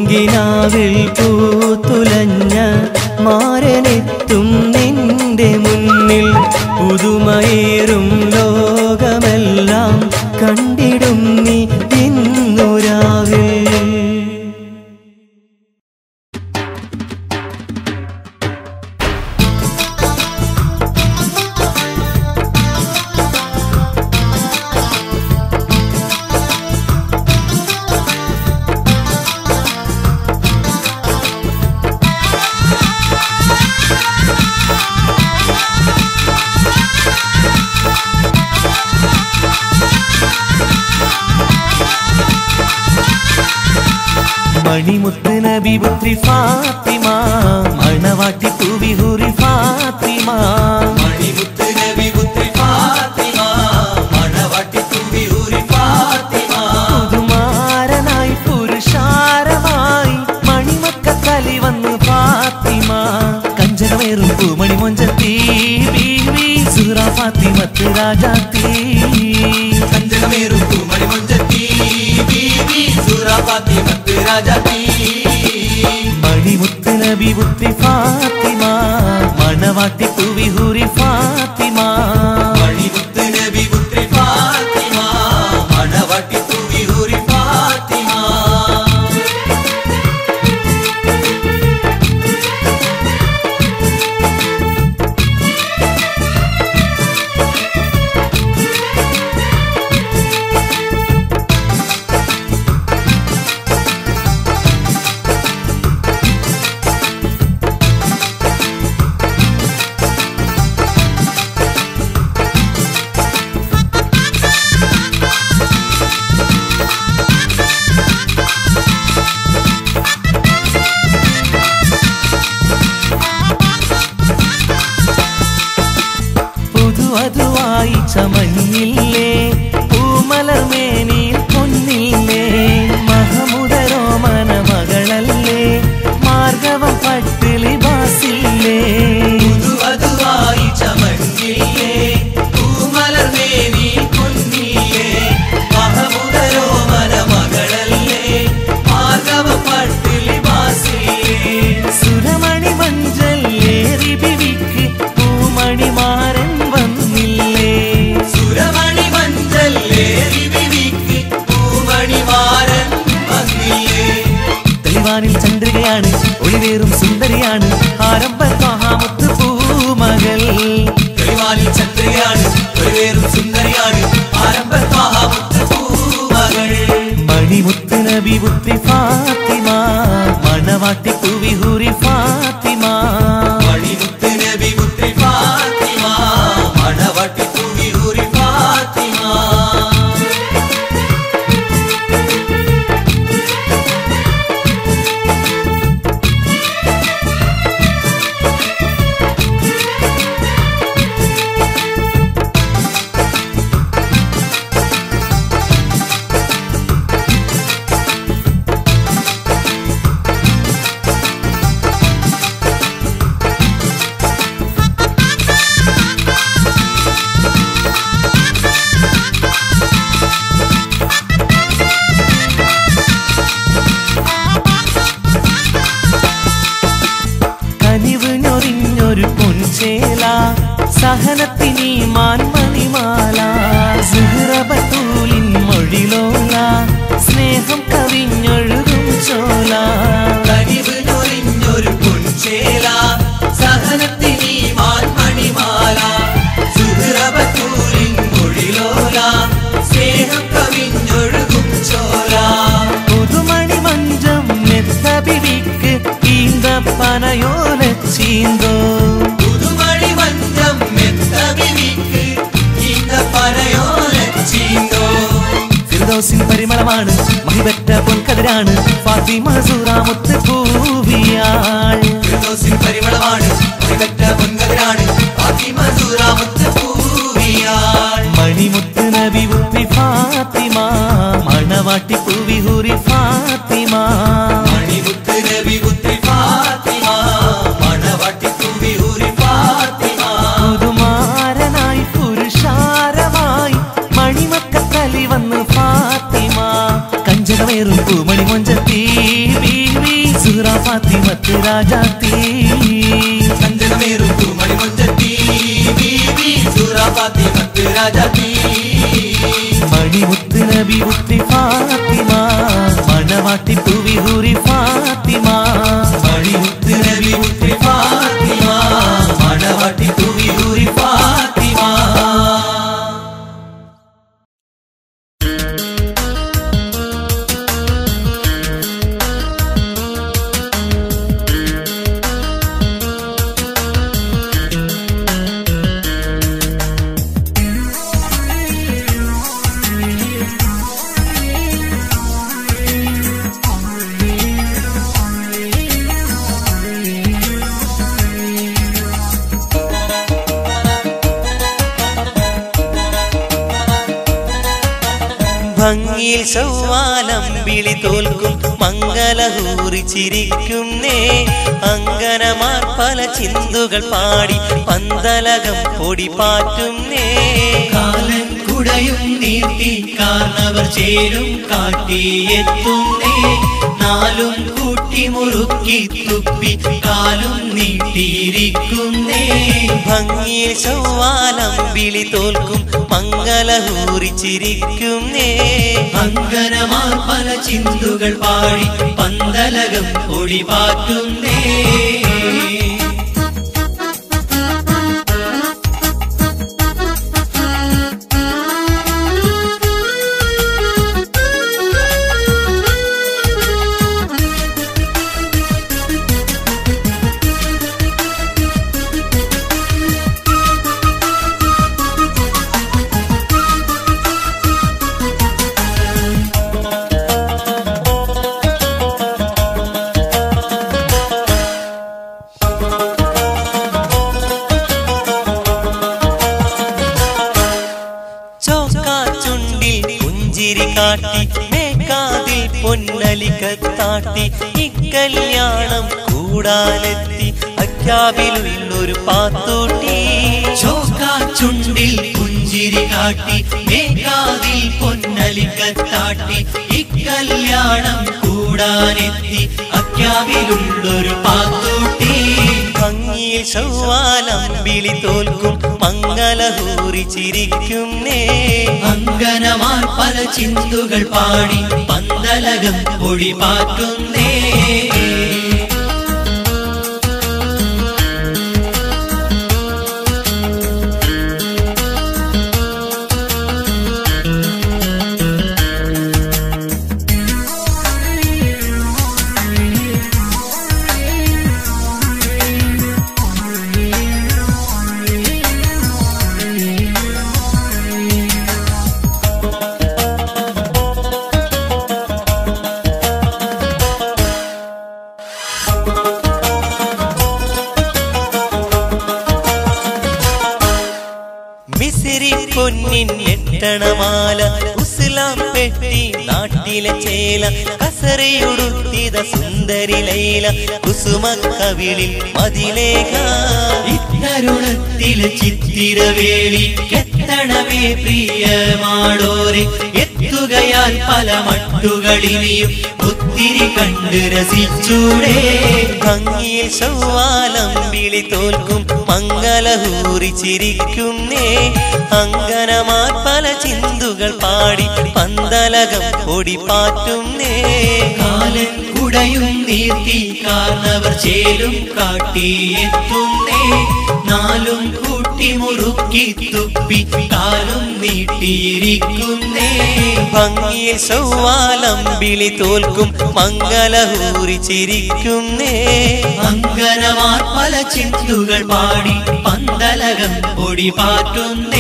Speaker 4: കിനാവിൽ പൂത്തുലഞ്ഞ മാരനെത്തും നിന്റെ മുന്നിൽ പുതുമയേറും ലോകമെല്ലാം കണ്ടിടും നീ ഇന്നു രാവിൽ. മണിമുത്ത് നബി പുത്രി ഫാത്തിമ മണവാട്ടി പൂവി ഹൂറി ഫാത്തിമ. മണിമുത്ത് നബി പുത്രി ഫാത്തിമ മണവാട്ടി പൂവി ഹൂറി ഫാത്തിമ. പുതുമാരനായി പുരുഷാരമായി മണിമക്കത്തലി വന്നു ഫാത്തിമ. കഞ്ചകമേറും പൂമണി മൊഞ്ചത്തി ബീവി സുഹറ ഫാത്തിമത്ത് രാജാത്തി. കഞ്ചകമേറും പൂമണി മൊഞ്ചത്തി ബീവി സുഹറ ഫാത്തിമത്ത് രാജാത്തി. മണിമുത്ത് നബി പുത്രി ഫാത്തിമ മണവാട്ടി പൂവി ഹൂറി ഫാത്തിമ. മണിമുത്ത് നബി പുത്രി ഫാത്തിമ മണവാട്ടി പൂവി ഹൂറി ഫാത്തിമ. പുതുവധുവായി ചമഞ്ഞില്ലേ പൂമലർമേനിയിൽ പൊന്നില്ലേ. മഹമുദരോമന മകളല്ലേ മാർഗവം പട്ടിലി ബാസില്ലേ. പുതുവധുവായി ചമഞ്ഞില്ലേ പൂമലർമേനിയിൽ പൊന്നില്ലേ. മഹമുദരോമന മകളല്ലേ മാർഗവം പട്ടിലി ബാസില്ലേ. സുരമണി മഞ്ചല്ലേറി ബിവിക്ക് പൂമണിമാരൻ വന്നില്ലേ. സുരമണി മഞ്ചല്ലേറി ബിവിക്ക് പൂമണിമാരൻ വന്നില്ലേ. തെളിവാനിൽ ചന്ദ്രികയാണ് ഒളിവേറും സുന്ദരിയാണ് ആരംഭ മഹാമുത്ത് പൂമകൾ. തെളിവാനിൽ ചന്ദ്രികയാണ് ഒളിവേറും സുന്ദരിയാണ് ആരംഭ മഹാമുത്ത് പൂമകൾ. മണിമുത്ത് നബി പുത്രി ഫാത്തിമ മണവാട്ടി പൂവി ഹൂറി ഫാത്തിമ. മണിമുത്ത് നബി പുത്രി ഫാത്തിമ മണവാട്ടി പൂവി ഹൂറി ഫാത്തിമ. കനിവിനൊറിഞ്ഞൊരു പൊൻചേല സഹനത്തിനീ മാൻമണിമാല. സുഹ്റബത്തൂലിൻ മൊഴിലോല സ്നേഹം കവിഞ്ഞൊഴുകും ചോല. കനിവിനൊറിഞ്ഞൊരു പൊൻചേല സഹനത്തിനീ മാൻമണിമാല. സുഹ്റബത്തൂലിൻ മൊഴിലോല സ്നേഹം കവിഞ്ഞൊഴുകും ചോല. പുതുമണി മഞ്ചം മെത്ത ബിവിക്ക് ഈന്തപ്പനയോലച്ചീന്തോ. പുതുമണി മഞ്ചം മെത്ത ബിവിക്ക് ഈന്തപ്പനയോലച്ചീന്തോ. ഫിർദൗസിൻ പരിമളമാണ് മഹിബറ്റ പൊൻകതിരാണ് ഫാത്തിമ സുഹറ മുത്ത് പൂവിയാൾ. ഫിർദൗസിൻ പരിമളമാണ് മഹിബറ്റ പൊൻകതിരാണ് ഫാത്തിമ സുഹറ മുത്ത് പൂവിയാൾ. മണിമുത്ത് നബി പുത്രി ഫാത്തിമ മണവാട്ടി പൂവി ഹൂറി ഫാത്തിമ. മണിമുത്ത് നബി പുത്രി ഫാത്തിമ മണവാട്ടി പൂവി ഹൂറി ഫാത്തിമ. പുതുമാരനായി പുരുഷാരമായി മണിമക്കത്തലി വന്ന് ഫാത്തിമ. കഞ്ചകമേറും പൂമണി മൊഞ്ചത്തി ബീവി ഭംഗിയിൽ ചൊവ്വാലം വിളി തോൽക്കും മംഗലഹൂറി ചിരിക്കുന്നേ അങ്കനമാർ പല ചിന്തുകൾ പാടി പന്തലകം പൊടി പാറ്റുന്നേ കാലൻ കുടയും നീട്ടി കാരണവർ ചേരും കാട്ടിയെത്തുന്നേ നാലും കൂട്ടി മുറുക്കി തുപ്പി കാലും നീട്ടിയിരിക്കുന്നേ ഭംഗിയിൽ ചൊവ്വാലം വിളി തോൽക്കും മംഗലഹൂറി ചിരിക്കുന്നേ അങ്കനമാർ പല ചിന്തുകൾ പാടി പന്തലകം പൊടി പാറ്റുന്നേ മേക്കാതിൽ പൊന്നലിക്കത്താട്ടി ഇക്കല്യാണം കൂടാനെത്തി അക്കാവിലുള്ളൊരു പാത്തൂട്ടി ചോക്കാ ചുണ്ടിൽ പുഞ്ചിരി കാട്ടി മേക്കാതിൽ പൊന്നലിക്കത്താട്ടി ഇക്കല്യാണം കൂടാനെത്തി അക്കാവിലുള്ളൊരു പാത്തൂട്ടി ഭംഗിയിൽ ചൊവ്വാലം വിളി തോൽക്കും മംഗലഹൂറി ചിരിക്കുന്നേ അങ്കനമാർ പല ചിന്തുകൾ പാടി പന്തലകം പൊടി പാറ്റുന്നേ പൊന്നിൻ എട്ടണമാല ഉസ്ലാം പെട്ടി നാട്ടിലെ ചേല കസരയുടുത്തിത സുന്ദരി ലൈല കുസുമക്കവിളിൽ മതിലേഖ ഇത്തരുണത്തിലെ ചിത്തിരവേളി കെത്തണമേ പ്രിയമാടോരെ എത്തുകയാൽ പല മട്ടുകളിനിയും ഒത്തിരി കണ്ട് രസിച്ചൂടെ ഭംഗിയിൽ ചൊവ്വാലം വിളി തോൽക്കും മംഗലഹൂറി ചിരിക്കുന്നേ അങ്കനമാർ പല ചിന്തുകൾ പാടി പന്തലകം പൊടി പാറ്റുന്നേ കാലൻ കുടയും നീർത്തി കാരണവർ ചേലും കാട്ടിയെത്തുന്നേ നാലും കൂട്ടി മുറുക്കി തുപ്പി കാലും നീട്ടിയിരിക്കുന്നേ ഭംഗിയിൽ ചൊവ്വാലം വിളി തോൽക്കും മംഗലഹൂറി ചിരിക്കുന്നേ അങ്കനമാർ പല ചിന്തുകൾ പാടി പന്തലകം പൊടി പാറ്റുന്നേ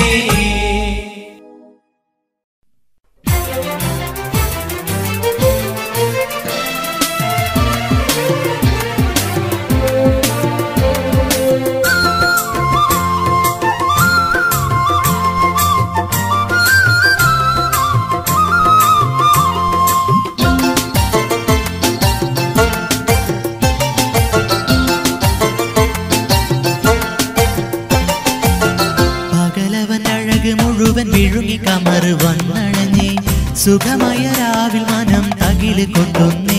Speaker 4: കമർ വന്നണഞ്ഞേ സുഖമായ രാവിൽ മനം തകില് കൊണ്ടുന്നേ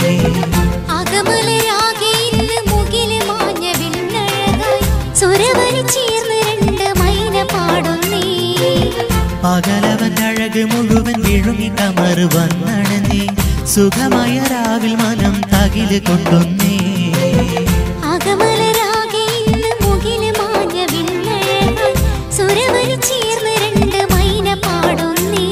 Speaker 2: അകമലയാകെ ഇന്ന് മുകില് മാഞ്ഞ വിണ്ണഴകായി സുരവരി ചേർന്ന് രണ്ട് മൈന പാടുന്നേ
Speaker 1: പകലവൻ അഴക് മുഴുവൻ വിഴുങ്ങി കമർ വന്നണഞ്ഞേ സുഖമായ രാവിൽ മനം തകില് കൊണ്ടുന്നേ
Speaker 2: അകമലയാകെ ഇന്ന് മുകില് മാഞ്ഞ വിണ്ണഴകായി സുരവരി ചേർന്ന് രണ്ട് മൈന പാടുന്നേ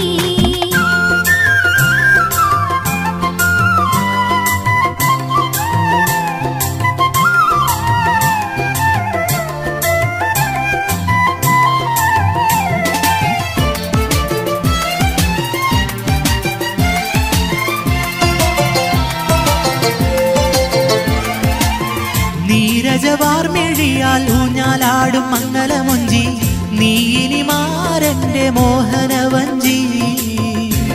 Speaker 1: നീരജവാർമിഴിയാൽ ഊഞ്ഞാലാടും മംഗലമൊഞ്ചി നീ ഇനി മാരന്റെ മോഹനവഞ്ചി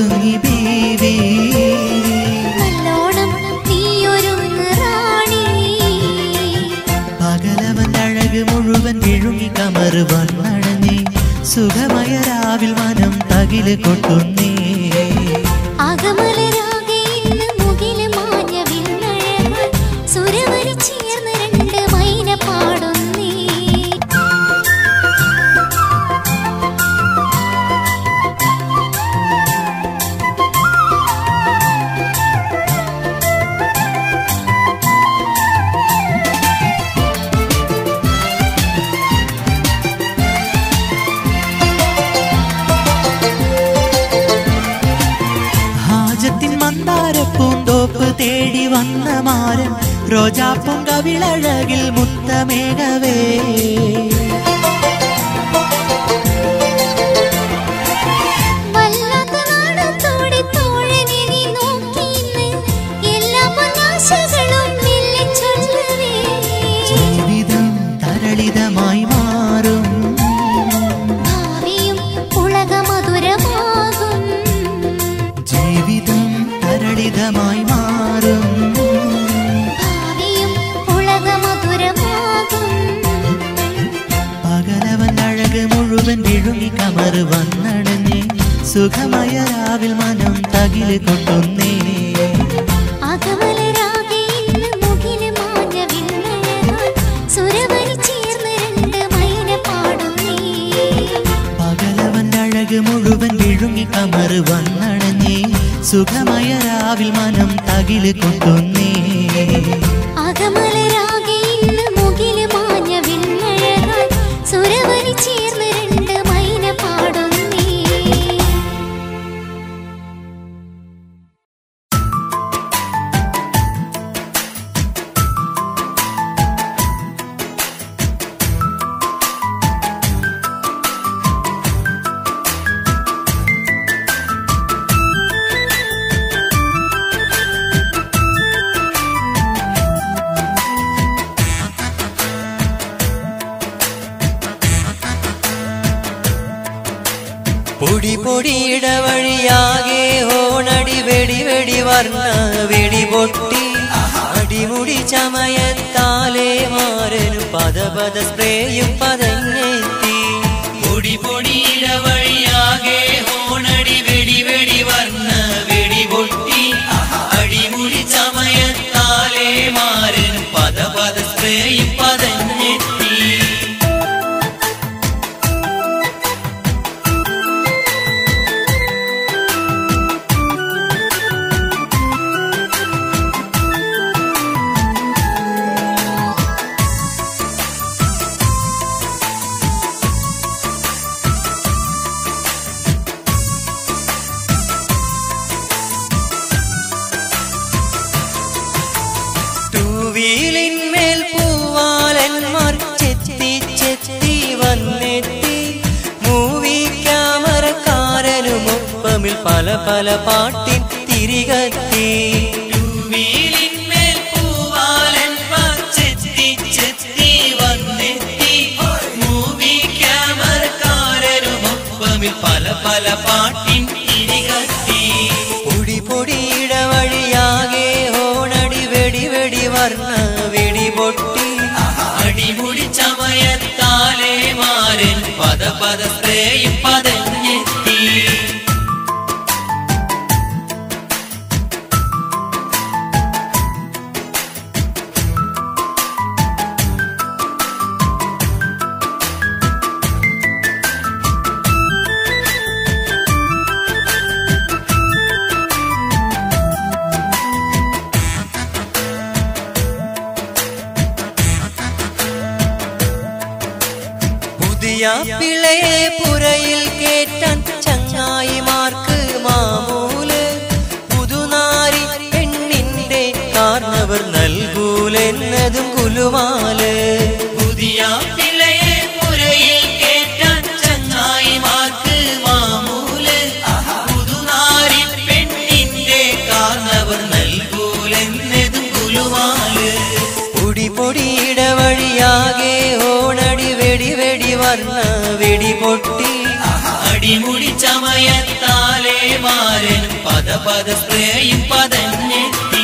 Speaker 4: ഒരുങ്ങി ബീവി
Speaker 2: നല്ലോണം നീയൊരുങ്ങ് റാണി
Speaker 4: പകലവന്റെ അഴക് മുഴുവൻ വിഴുങ്ങി കമറ് വന്നടഞ്ഞേ സുഖമയ രാവിൽ മനം തകില് കൊട്ടുന്നേ
Speaker 2: അകമലരാകെ ഇന്ന് മുകില് മാഞ്ഞ വിണ്ണഴകായി സുരവരി ചേർന്ന് രണ്ട് മൈന പാടുന്നേ
Speaker 4: പൂന്തോപ്പ് തേടി വന്ന മാരൻ റോജാപ്പും കവിളഴകിൽ മുത്തമേഘവേ ജീവിതം തരളിതമായി മാറും
Speaker 2: ഭാവിയും പുളകമധുരമാകും
Speaker 4: ജീവിതം തരളിതമായി മാറും
Speaker 2: ഭാവിയും പുളകമധുരമാകും
Speaker 4: പകലവൻ അഴക് മുഴുവൻ വിഴുങ്ങി കമറ് വന്നടഞ്ഞേ സുഖമയ രാവിൽ മനം തകില് കൊട്ടുന്നേ
Speaker 2: അകമലരാകെ ഇന്ന് മുകില് മാഞ്ഞ വിണ്ണഴകായി സുരവരി ചേർന്ന് രണ്ട് മൈന പാടുന്നേ
Speaker 4: പകലവൻ അഴക് മുഴുവൻ വിഴുങ്ങി കമറ് വന്നടഞ്ഞേ സുഖമയ രാവിൽ മനം തകില് കൊട്ടുന്നേ
Speaker 2: അകമലരാകെ ഇന്ന് മുകില് മാഞ്ഞ വിണ്ണഴകായി സുരവരി ചേർന്ന് രണ്ട് മൈന പാടുന്നേ
Speaker 5: പൊടി പൊടിയിട വഴിയാകെ ഓണടി വെടി വെടി വർണ്ണ വെടി പൊട്ടി അടിമുടി ചമയത്താലേ മാരനും പദ പദ സ്പ്രേയും പതഞ്ഞെത്തി പൊടി പൊടിയിട വഴിയാകെ ഓണടി വെടി വെടി വർണ്ണ വെടി പൊട്ടി അടിമുടി ചമയത്താലേ മാരനും പദ പദ സ്പ്രേയും പതഞ്ഞെത്തി വീലിന്മേൽ പൂവാലന്മാർ ചെത്തി ചെത്തി വന്നെത്തി മൂവി ക്യാമറക്കാരനുമൊപ്പമിൽ പല പല പാട്ടിൻ തിരികത്തി വീലിന്മേൽ പൂവാലന്മാർ ചെത്തി ചെത്തി വന്നെത്തി മൂവി ക്യാമറക്കാരനുമൊപ്പമിൽ പല പല പാട്ടിൻ തിരികത്തി പൊടി പൊടിയിട വഴിയാകെ ഓണടി വെടി വെടി വർണ്ണ വെടി പൊട്ടി അടിമുടി ചമയത്താലേ മാരൻ പദ പദ സ്പ്രേയും പതഞ്ഞെത്തി പിളയെ പുരയിൽ കേറ്റാൻ ചങ്ങായിമാർക്ക് മാമൂല് പുതുനാരി പെണ്ണിന്റെ കാർന്നവർ നൽകൂലെന്നതും കുലുമാല് പുതിയ പിളയെ പുരയിൽ കേറ്റാൻ ചങ്ങായിമാർക്ക് മാമൂല് പുതുനാരി പെണ്ണിന്റെ കാർന്നവർ നൽകൂലെന്നതും കുലുമാല് പൊടി പൊടിയിട വഴിയാകെ ഓണടി വെടി വെടി വർണ്ണ വെടി പൊട്ടി അടിമുടി ചമയത്താലേ മാരനും പദ പദ സ്പ്രേയും പതഞ്ഞെത്തി.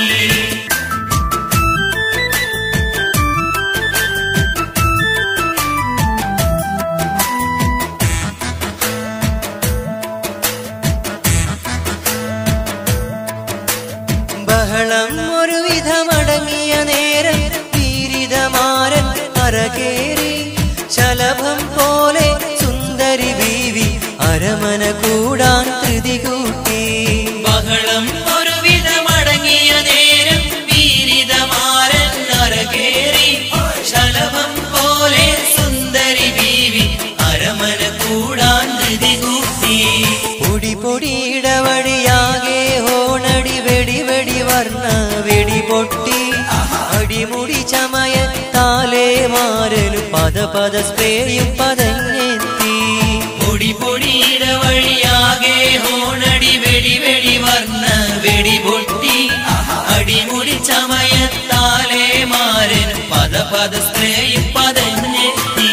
Speaker 5: ബഹളം ഒരു വിധമടങ്ങിയ നേരം പീരിതമാരൻ അരകേറി. ശലഭം പോലെ സുന്ദരി ബീവി അരമന കൂടാൻ ധൃതി കൂട്ടി. ബഹളം ഒരു വിധമടങ്ങിയ നേരം പീരിതമാരൻ അരകേറി. ശലഭം പോലെ സുന്ദരി ബീവി അരമന കൂടാൻ ധൃതി കൂട്ടി. പൊടി പൊടിയിടവഴിയാകെ ഹോണടി വെടി വെടി വർണ്ണ വെടി പൊട്ടി. അടിമുടി ചമയത്താലേ മാരനു പദ പദ സ്പ്രേയും പതഞ്ഞെത്തി. പൊടി പൊടിയിടവഴിയാകെ ഹോണടി വെടി വെടി വർണ്ണ വെടി പൊട്ടി. അടിമുടി ചമയത്താലേ മാരനു പദ പദ സ്പ്രേയും പതഞ്ഞെത്തി.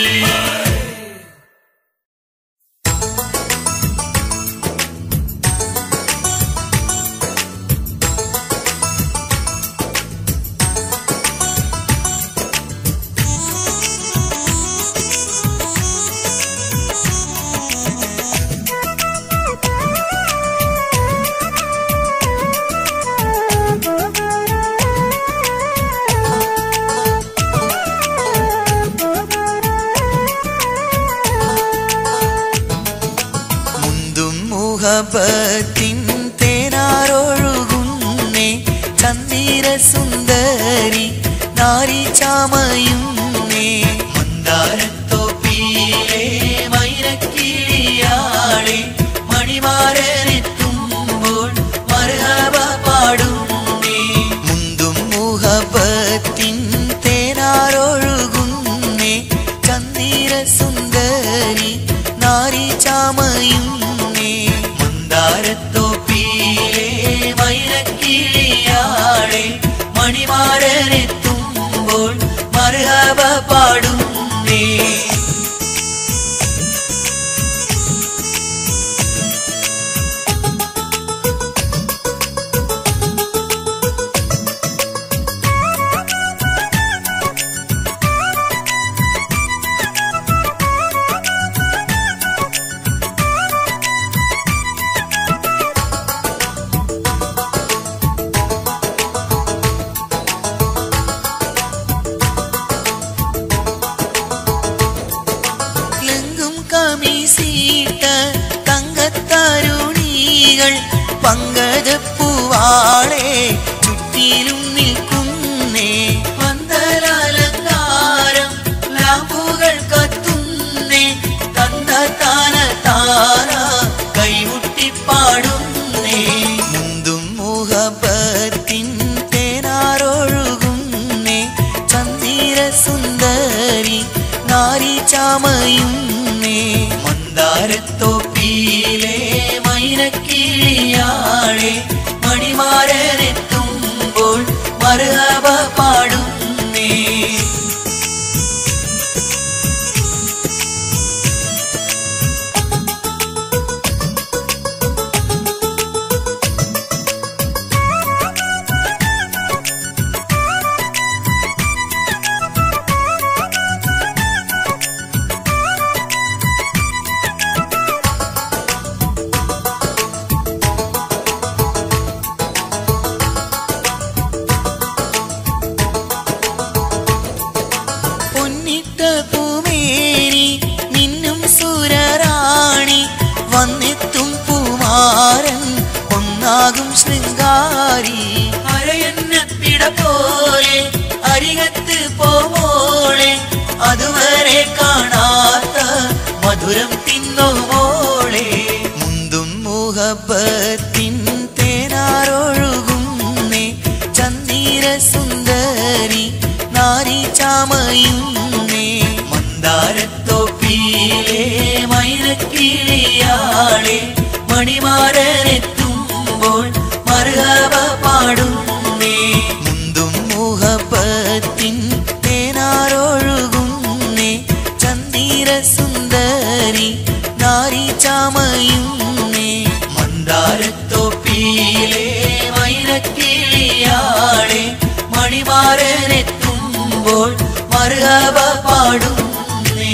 Speaker 6: മുഹബത്തിൻ തേനാരൊഴുകുന്നേ ചന്ദിര സുന്ദരി നാരി ചാമയുന്നേ. മന്ദാരത്തോപ്പിയിലെ മൈനക്കിളിയാളെ മണിമാരനെത്തുമ്പോൾ മർഹബ പാടുന്നേ. മുന്തും മുഹബത്തിൻ തേനാരൊഴുകുന്നേ ചന്ദിര സുന്ദരി നാരി ചാമയുന്നേ. മന്ദാരത്തോപ്പിയിലെ മൈനക്കിളിയാളെ മണിമാരനെത്തുമ്പോൾ മർഹബ പാടുന്നേ. പങ്കജപ്പൂവാളെ ചുറ്റിലും നിൽക്കുന്നേ. പന്തലാലങ്കാരം ലാമ്പുകൾ കത്തുന്നേ. തന്ത താന താന കൈമുട്ടിപ്പാടുന്നേ. മുന്തും മുഹബത്തിൻ തേനാരൊഴുകുന്നേ ചന്ദിര സുന്ദരി നാരി ചാമയുന്നേ. മന്ദാരത്തോപ്പിയിലെ മൈനക്കിളിയാളെ മണിമാരനെത്തുമ്പോൾ മർഹബ പാടുന്നേ. ശൃംഗാരി അരയന്നപ്പിട പോലെ അരികത്ത് പോവോളെ അതുവരെ കാണാത്ത മധുരം തിന്നോളെ. മുന്തും മുഹബത്തിൻ തേനാരൊഴുകുന്നേ ചന്ദിര സുന്ദരി നാരി ചാമയുന്നേ. മന്ദാരത്തോപ്പിയിലെ മൈനക്കിളിയാളെ മണിമാരനെത്തുമ്പോൾ മർഹബ പാടുന്നേ. മുന്തും മുഹബത്തിൻ തേനാരൊഴുകുന്നേ ചന്ദിര സുന്ദരി നാരി ചാമയുന്നേ. മന്ദാര വരുമ്പോൾ മർഹബ പാടുന്നേ.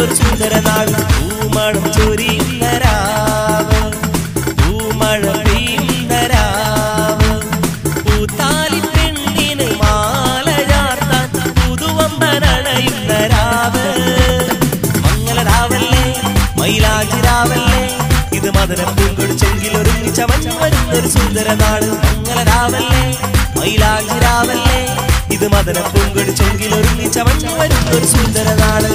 Speaker 7: സുന്ദരനാൾ പൂമണം ചൊരിയുന്ന രാവ് പൂമഴ പെയ്യുന്ന
Speaker 5: മൈലാഞ്ചിരാവല്ലേ ഇത് മദനപ്പൂങ്കൊടി ചെങ്കിലൊരുങ്ങി ചമഞ്ഞു വരുന്നൊരു സുന്ദര നാള് മംഗളരാവല്ലേ മൈലാഞ്ചിരാവല്ലേ ഇത് മദനപ്പൂങ്കൊടി ചെങ്കിലൊരുങ്ങി ചമഞ്ഞു വരുന്നൊരു സുന്ദര നാള്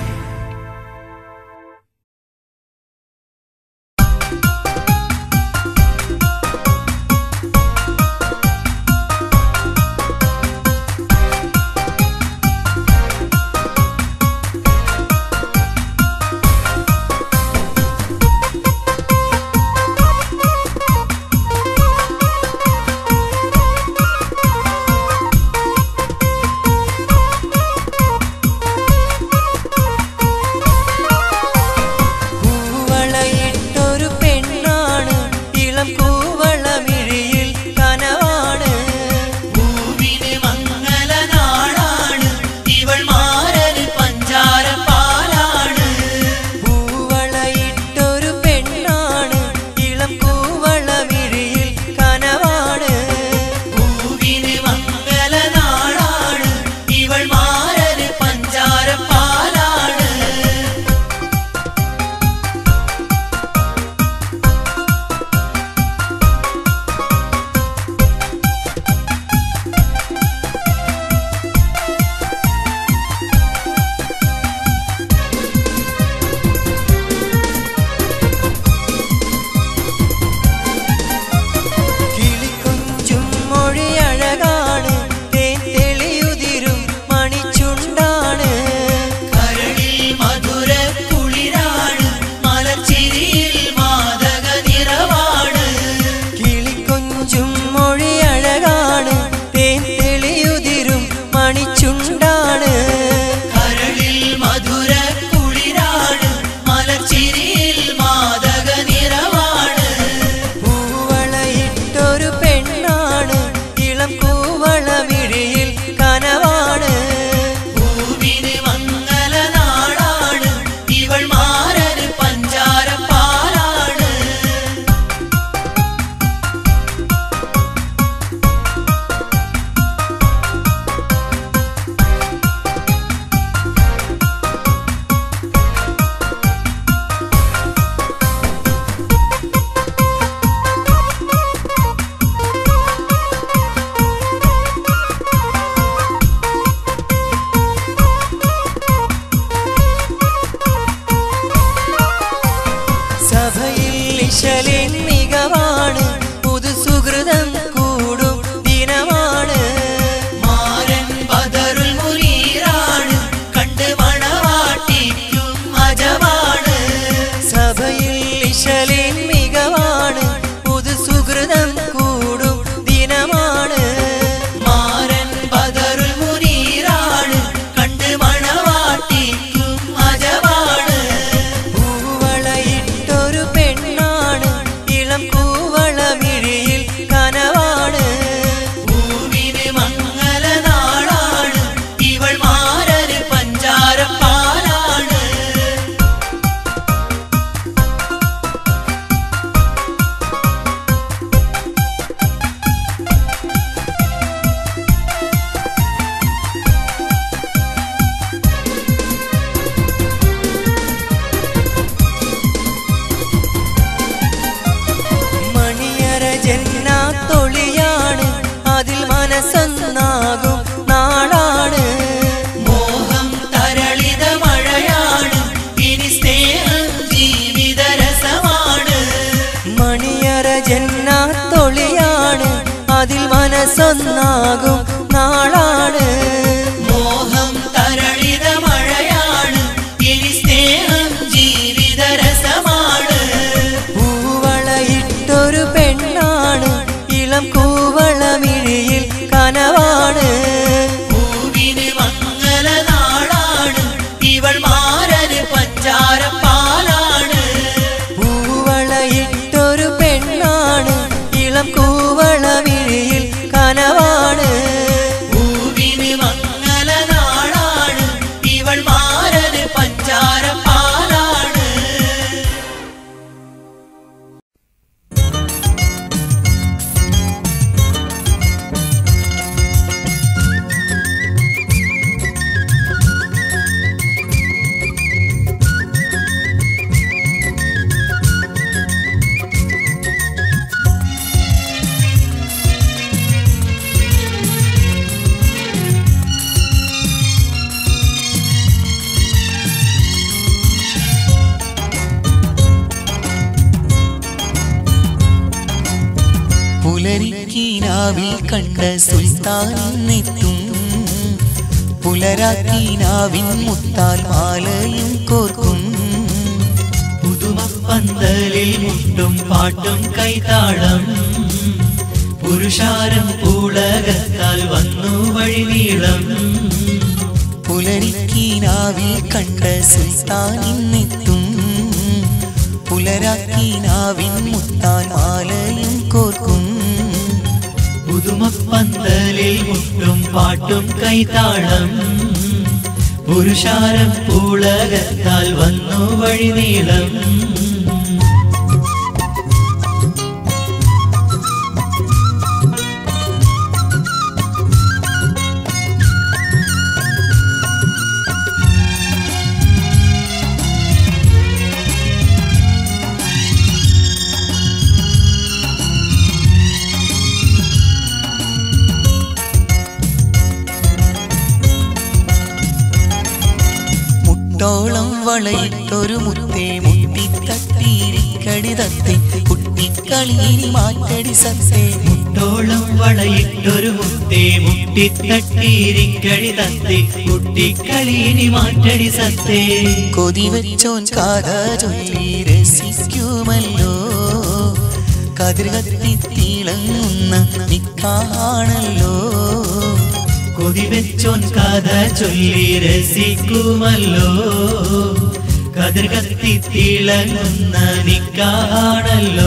Speaker 5: മനസ്സൊന്നാകും നാളാണ്. മോഹം തരളിത മഴയാണ്, ഇനി സ്നേഹം ജീവിതരസമാണ്. പൂവളയിട്ടൊരു പെണ്ണാണ്, ഇളം കൂവളമിഴിയിൽ കനവാണ്. പൂവിന് മംഗല നാളാണ്, ഇവൾ മാരന് പഞ്ചാരപ്പാലാണ്. പൂവളയിട്ടൊരു പെണ്ണാണ്, ഇളം കൂവളമിഴിയിൽ കനവാണ്.
Speaker 6: പുലരിക്കീനാവിൽ കണ്ട സുൽത്താനെത്തും പുലരാക്കീനാവിൻ മുത്താൽ മാലയും കോർക്കും
Speaker 4: പുതുമപ്പന്തലിൽ മുട്ടും പാട്ടും കൈതാളം പുരുഷാരം പൂളകത്താൽ വന്നു വഴിനീളം
Speaker 6: പുലരിക്കീനാവിൽ കണ്ട സുൽത്താനെത്തും പുലരാക്കീനാവിൻ മുത്താൽ മാലയും കോർക്കും
Speaker 4: പുതുമപ്പന്തലിൽ മുട്ടും പാട്ടും കൈതാളം പുരുഷാരം പൂളകത്താൽ വന്നു വഴിനീളം
Speaker 6: ോളം വളയിട്ടൊരു മുത്തേ മുട്ടിത്തട്ടിയിരിക്കടി തത്തേ കുട്ടിക്കളിയിനി മാറ്റടി സത്തേ
Speaker 4: മുട്ടോളം വളയിട്ടൊരു മുത്തേ മുട്ടിത്തട്ടിയിരിക്കടി തത്തേ കുട്ടിക്കളിയിനി മാറ്റടി സത്തേ
Speaker 6: കൊതിവെച്ചോൻ കാത ചൊല്ലി രസിക്കുമല്ലോ കതിർ കത്തി തിളങ്ങുന്ന നിക്കാണല്ലോ
Speaker 4: കൊതിവെച്ചോൻ കഥ ചൊല്ലി രസിക്കുമല്ലോ കതിർ കത്തി തിളങ്ങുന്ന നിക്കാണല്ലോ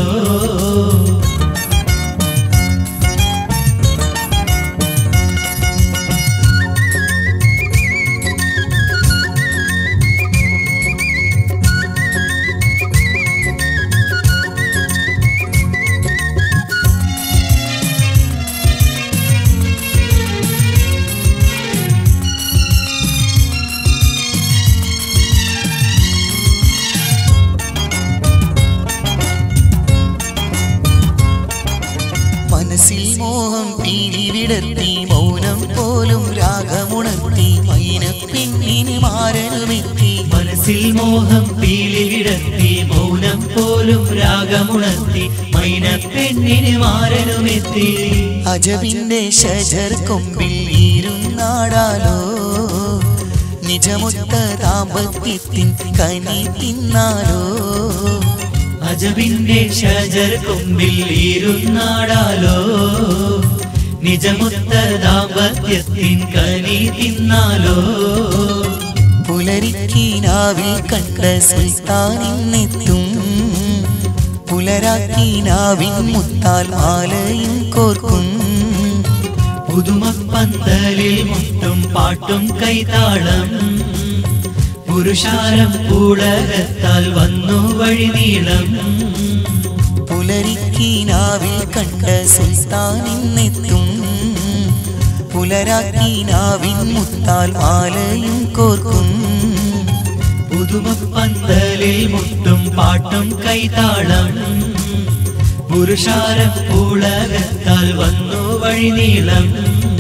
Speaker 6: മനസ്സിൽ മോഹം പീലി വിടർത്തി മൗനം പോലും രാഗമുണർത്തി മൈന പെണ്ണിന് മാരനുമെത്തി
Speaker 4: മനസ്സിൽ മോഹം പീലി വിടർത്തി മൗനം പോലും രാഗമുണർത്തി മൈന പെണ്ണിന് മാരനുമെത്തി
Speaker 6: അജബിന്റെ ഷജർ കൊമ്പിൽ ഇരുന്നാടാലോ നിജമൊത്ത ദാമ്പത്യത്തിൻ കനി തിന്നാലോ
Speaker 4: അജബിന്റെ ഷജർ കൊമ്പിൽ ഇരുന്നാടാലോ നിജമൊത്ത ദാമ്പത്യത്തിൻ കനി തിന്നാലോ
Speaker 6: പുലരിക്കീനാവിൽ കണ്ട സുൽത്താനെത്തും പുലരാക്കീനാവിൻ മുത്താൽ മാലയും കോർക്കും
Speaker 4: പുതുമപ്പന്തലിൽ മുട്ടും പാട്ടും കൈതാളം പുരുഷാരം പൂളകത്താൽ വന്നു വഴിനീളം
Speaker 6: പുലരിക്കീനാവിൽ കണ്ട സുൽത്താനെത്തും പുലരാക്കീനാവിൻ മുത്താൽ മാലയും കോർക്കും
Speaker 4: പുതുമപ്പന്തലിൽ മുട്ടും പാട്ടും കൈതാളം പുരുഷാരം പൂളകത്താൽ വന്നു വഴിനീളം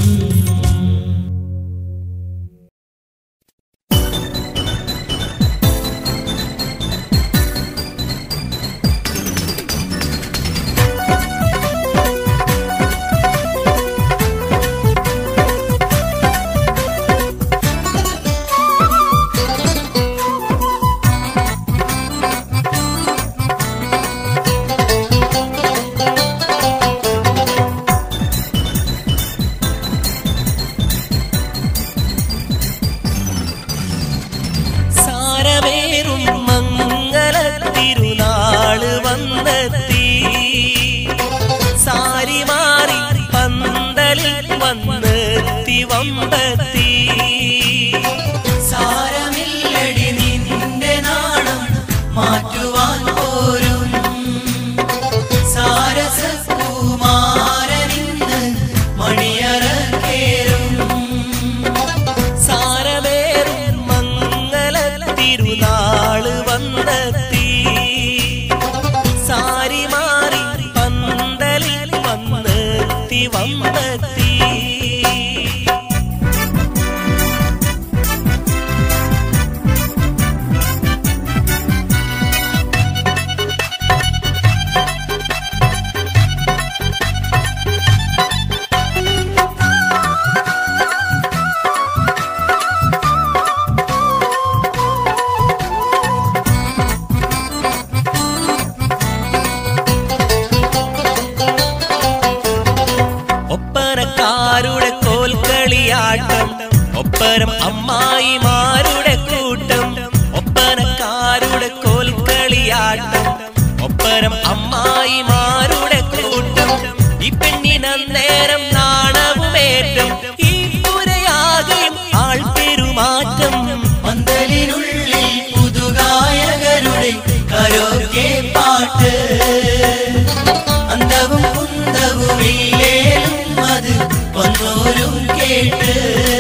Speaker 6: സാരമില്ലടി നിന്റെ നാണം മാറ്റുവാൻ പോരും സാരസകുമാരനിന്ന് മണിയറ കേറും
Speaker 5: സാരമേറും മംഗല തിരുനാള് വന്നെത്തി സാരി മാറി പന്തലിൽ വന്നെത്തി വന്നെത്തി ഒപ്പരം അമ്മായിമാരുടെ കൂട്ടം ഒപ്പനക്കാരുടെ കോൽക്കളിയാട്ടം ഒപ്പരം അമ്മായിമാരുടെ കൂട്ടം ഈ പെണ്ണിനന്നേരം നാണവുമേറ്റം ഈ പുരയാകെയും ആൾ പെരുമാറ്റം
Speaker 6: പന്തലിനുള്ളിൽ പുതുഗായകരുടെ കരോക്കെ പാട്ട് അന്തവും കുന്തവും ഇല്ലേലും അത് വന്നോരും കേട്ട്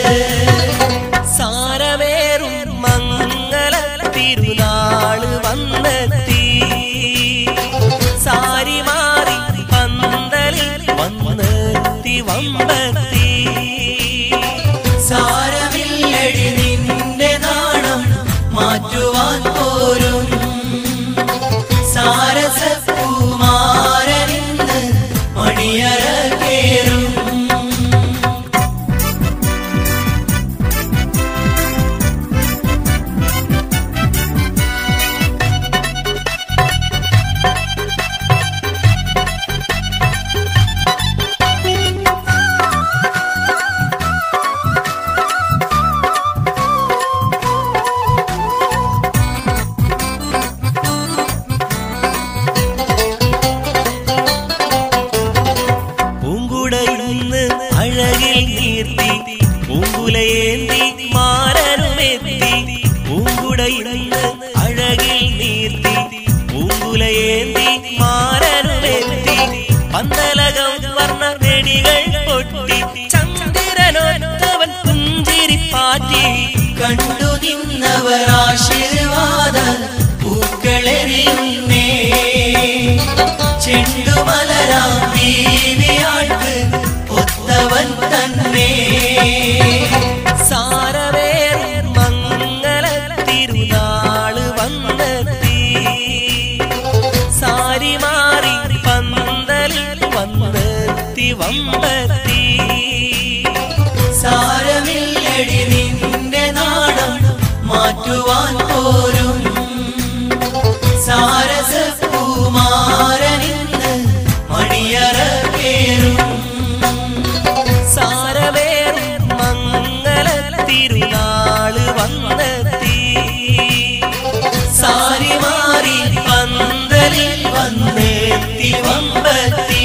Speaker 5: സാരമേറും മംഗള തിരുനാള് വന്നെത്തി സാരി മാറി പന്തലിൽ വന്നെത്തി വമ്പത്തി
Speaker 6: സാരമില്ലടി നിന്റെ നാണം മാറ്റുവാൻ പോരും സാരസകുമാരനിന്ന് മണിയറ കേറും പന്തലകം വർണ്ണ വെടികൾ പൊട്ടി ചന്ദ്രനൊത്തവൻ പുഞ്ചിരി പാറ്റി കണ്ടു നിന്നവർ ആശീർവാദ പൂക്കളെറിയുന്നേ ചെണ്ടുമലരാം ബീവിയാൾക്ക് ഒത്തവൻ തന്നെ
Speaker 5: സാരവേറും മംഗള തിരുനാള് വന്നെത്തി സാരി മാറി പന്തലിൽ വന്നെത്തി വമ്പത്തി
Speaker 6: സാരമില്ലടി നിന്റെ നാണം മാറ്റുവാൻ പോരും സാരസകുമാരനിന്ന് മണിയറ കേറും
Speaker 5: സാരവേറും മംഗള തിരുനാള് വന്നെത്തി
Speaker 6: സാരി മാറി പന്തലിൽ വന്നെത്തി വമ്പത്തി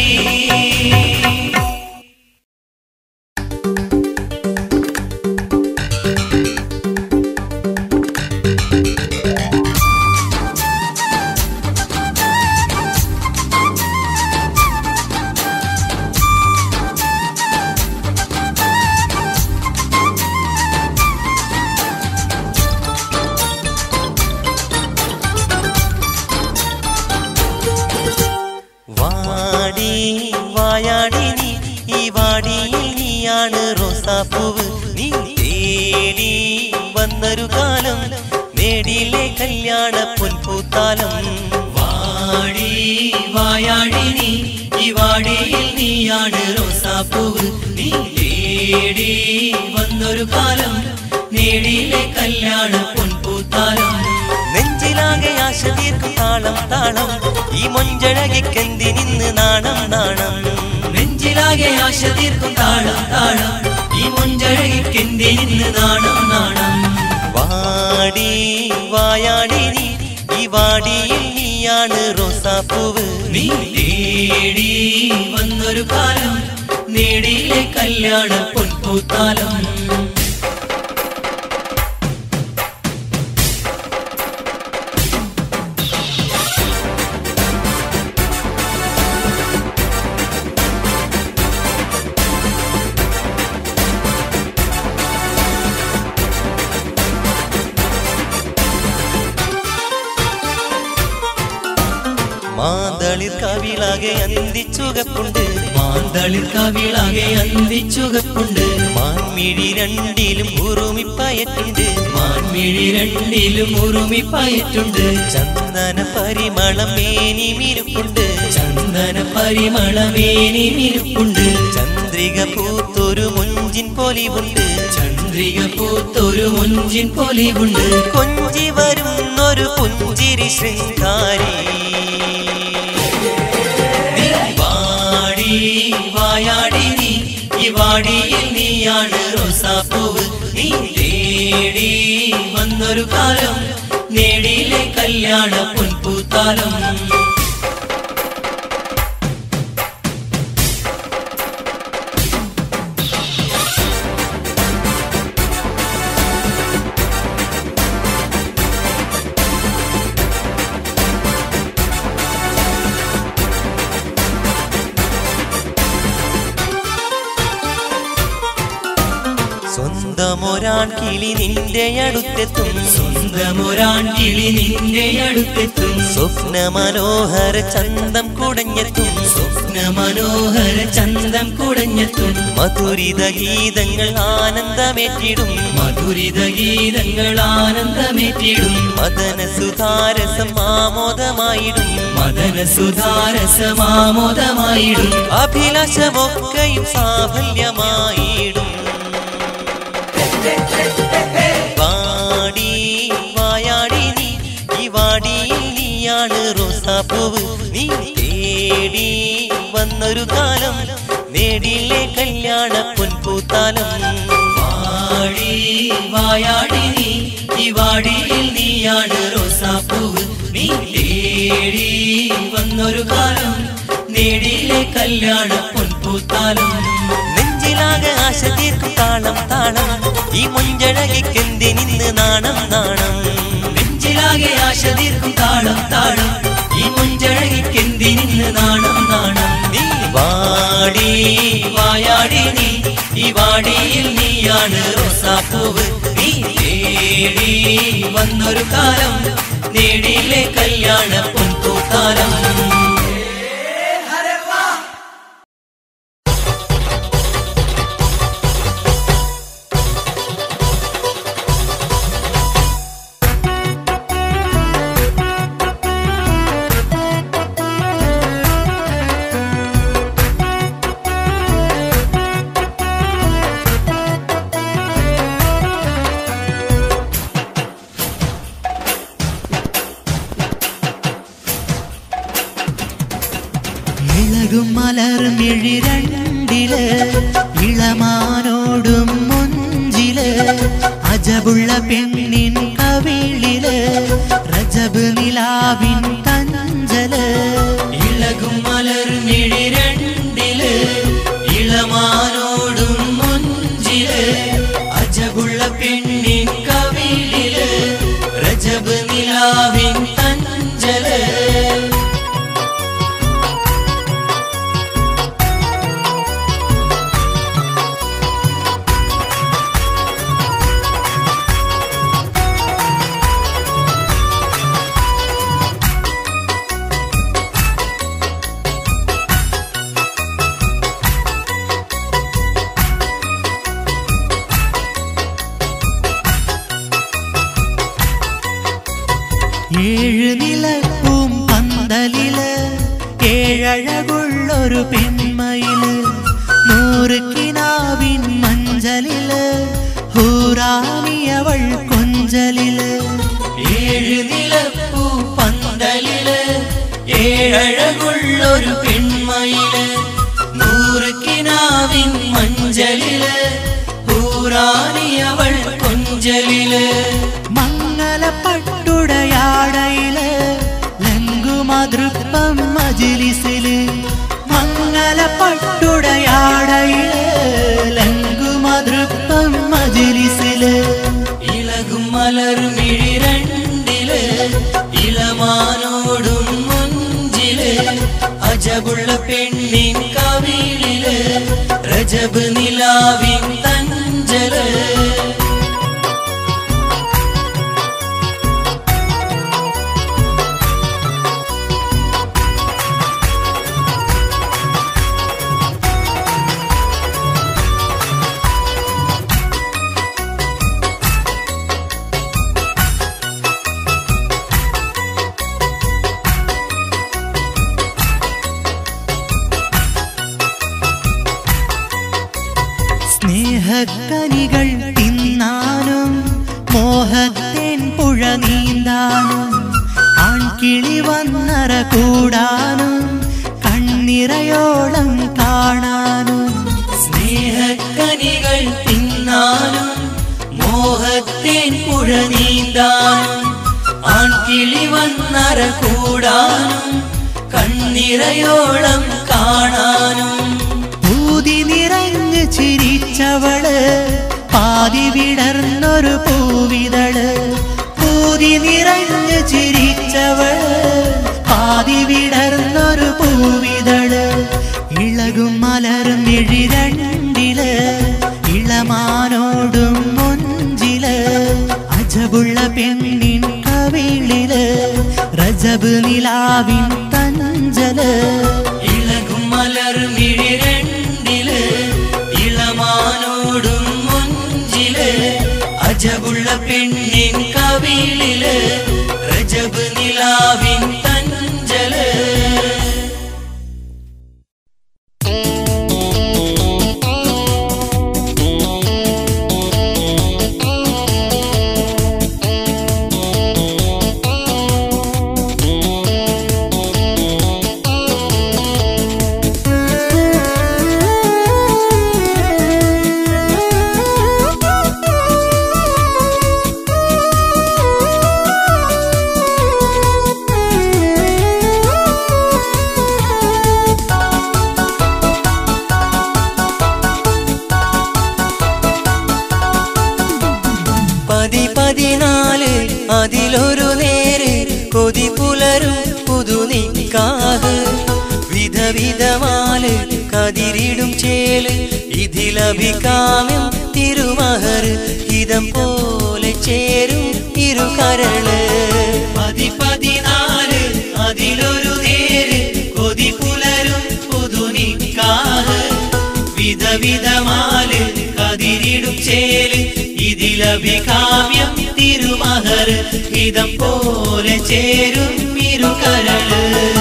Speaker 5: റോസാപ്പൂവ് നീ തേടി വന്നൊരു കാലം നേടിയിലെ കല്യാണ പൊൻപൂത്താലം
Speaker 6: വാടി വായാടി നീ ഈ വാടിയിൽ നീയാണ് റോസാപ്പൂവ് നീ തേടി വന്നൊരു കാലം നേടിയിലെ കല്യാണ പൊൻപൂത്താലം
Speaker 5: നെഞ്ചിലാകെ ആശ തീർക്കും താളം താളം ഈ മൊഞ്ചഴകിക്കെന്തിനിന്ന് നാണം നാണം
Speaker 6: നെഞ്ചിലാകെ ആശ തീർക്കും താളം താളം ഈ മൊഞ്ചഴകിക്കെന്തിനിന്ന് നാണം നാണം
Speaker 5: വാടി വായാടി നീ ഈ വാടിയിൽ നീയാണ് റോസാപ്പൂവ്
Speaker 6: നീ തേടി വന്നൊരു കാലം നേടിയിലെ കല്യാണ പൊൻപൂത്താലം
Speaker 5: മാന്തളിർ കവിളാകെ അന്തിച്ചുകപ്പുണ്ട്
Speaker 6: മാന്തളിർ കവിളാകെ അന്തിച്ചുകപ്പുണ്ട്
Speaker 5: മാൻമിഴി രണ്ടിലും ഉറുമിപ്പയറ്റുണ്ട്
Speaker 6: മാൻമിഴി രണ്ടിലും ഉറുമിപ്പയറ്റുണ്ട്
Speaker 5: ചന്ദന പരിമളം മേനി മിരുപ്പുണ്ട്
Speaker 6: ചന്ദന പരിമളമേനി മിരുപ്പുണ്ട്
Speaker 5: ചന്ദ്രിക പൂത്തൊരു മുഞ്ചിൻ പൊലിവുണ്ട്
Speaker 6: ചന്ദ്രിക പൂത്തൊരു മുഞ്ചിൻ പൊലിവുണ്ട്
Speaker 5: കൊഞ്ചി വരുന്നൊരു പുഞ്ചിരി ശൃംഗാരി
Speaker 6: വായാടി നീ ഈ വാടിയിൽ നീയാണ് റോസാപ്പൂവ് നീ വന്നൊരു കാലം നേടിയിലെ കല്യാണ പൊൻപൂത്താലം
Speaker 5: സ്വന്തമൊരാൺ കിളി നിന്റെ അടുത്തെത്തും
Speaker 6: സ്വന്തമൊരാൺ കിളി നിന്റെ അടുത്തെത്തും
Speaker 5: സ്വപ്ന മനോഹര ചന്തം കുടഞ്ഞെത്തും
Speaker 6: സ്വപ്ന മനോഹര ചന്തം കുടഞ്ഞെത്തും
Speaker 5: മധുരിത ഗീതങ്ങൾ ആനന്ദമേറ്റിടും
Speaker 6: മധുരിത ഗീതങ്ങൾ ആനന്ദമേറ്റിടും
Speaker 5: മദന സുധാരസം ആമോദമായിടും
Speaker 6: മദന സുധാരസമാമോദമായിടും
Speaker 5: അഭിലാഷമൊക്കെയും സാഫല്യമായിടും വാടി വായാടി നീ ഈ വാടിയിൽ നീയാണ് റോസാപ്പൂവ് നീ തേടി വന്നൊരു കാലം നേടിയിലെ കല്യാണ പൊൻപൂത്താലം
Speaker 6: വാടി വായാടി നീ ഈ വാടിയിൽ നീയാണ് റോസാപ്പൂവ് നീ തേടി വന്നൊരു കാലം നേടിയിലെ കല്യാണ പൊൻപൂത്താലം
Speaker 5: നെഞ്ചിലാകെ ആശ തീർക്കും താളം താളം ഈ മുഞ്ചഴകിക്കെന്തിനിന്ന് നാണം നാണം
Speaker 6: നെഞ്ചിലാകെ ആശ തീർക്കും താളം താളം ഈ മുഞ്ചഴകിക്കെന്തിനിന്ന് നാണം നാണം
Speaker 5: നീ വാടി
Speaker 6: വായാടി നീ ഈ വാടിയിൽ നീയാണ് റോസാപ്പൂവ് നീ തേടി വന്നൊരു കാലം നേടിയിലെ കല്യാണ പൊൻപൂത്താലം
Speaker 4: മലർമിഴിരണ്ടില് ഇളമാനോടും മുഞ്ചില് അജബുള്ള പെണ്ണിൻ കവിളില് രജബ് നിലാവിൻ തഞ്ചല്
Speaker 6: ഇളകും മലർമിഴിരണ്ടില് ഇളമാനോടും മുഞ്ചില് അജബുള്ള പെണ്ണിൻ കവിളില് രജബ് നിലാവിൻ തഞ്ചല്
Speaker 4: ഏഴ് നിലപ്പൂം പന്തലില് ഏഴഴകുള്ളൊരു പെൺമയില് നൂറ് കിനാവിൻ മഞ്ചലില് ഹൂറാനിയവൾ കൊഞ്ചലില്
Speaker 6: ഏഴ് നിലപ്പൂ പന്തലില് ഏഴഴകുള്ളൊരു പെൺമയില് നൂറ് കിനാവിൻ മഞ്ചലില് ഹൂറാനിയവൾ കൊഞ്ചലില്
Speaker 4: മംഗലപ്പട്ടുടയാടയില് ലങ്കുമതൃപ്പം മജിലിസില് മംഗലപ്പട്ടുടയാടയില് ലങ്കുമതൃപ്പം മജിലിസില്
Speaker 6: ഇളകും മലർമിഴിരണ്ടില് ഇളമാനോടും മുഞ്ചില് അജബുള്ള പെണ്ണിൻ കവിളില് രജബ് നിലാവിൻ തഞ്ചല്
Speaker 4: സ്നേഹക്കനികൾ തിന്നാനും മോഹത്തേൻ പുഴ നീന്താനും ആൺകിളി വന്നറ കൂടാനും കണ്ണിറയോളം കാണാനും
Speaker 6: സ്നേഹക്കനികൾ തിന്നാനും മോഹത്തേൻ പുഴ നീന്താനും ആൺകിളി വന്നറ കൂടാനും കണ്ണിറയോളം കാണാനും
Speaker 4: പൂതി നിറഞ്ഞ് ചിരിച്ചവള് പാതി വിടർന്നൊരു പൂവിതള് പൂതി നിറഞ്ഞ് ചിരിച്ചവള് പാതി വിടർന്നൊരു പൂവിതള് ഇളകും മലരും മിഴിരണ്ടില് ഇളമാനോടും മൊഞ്ചില് അജബുള്ള പെണ്ണിൻ കവിളില് രജബ് നിലാവിൻ തഞ്ചല്
Speaker 6: ഇളകും മലർ മിഴിരണ്ടില് ഇളമാനോടും മൊഞ്ചില് അജബുള്ള പെണ്ണിൻ കവിളില് രജബ് നിലാവിൻ തഞ്ചല് അതിലൊരു നേര് കൊതി പുലരും പുതുനിക്കാഹ് വിധവിധമാല് കതിരിടും ചേല് ഇതിലഭികാമ്യം തിരുമഹർ ഹിതം പോലെ ചേരും ഇരുകരള് പതി പതിനാല് അതിലൊരു നേര് കൊതി പുലരും പുതുനിക്കാഹ് വിധവിധമാല് കതിരിടും ചേല് ഇതിലഭികാമ്യം തിരുമഹർ ഹിതം പോലെ ചേരും ഇരുകരള്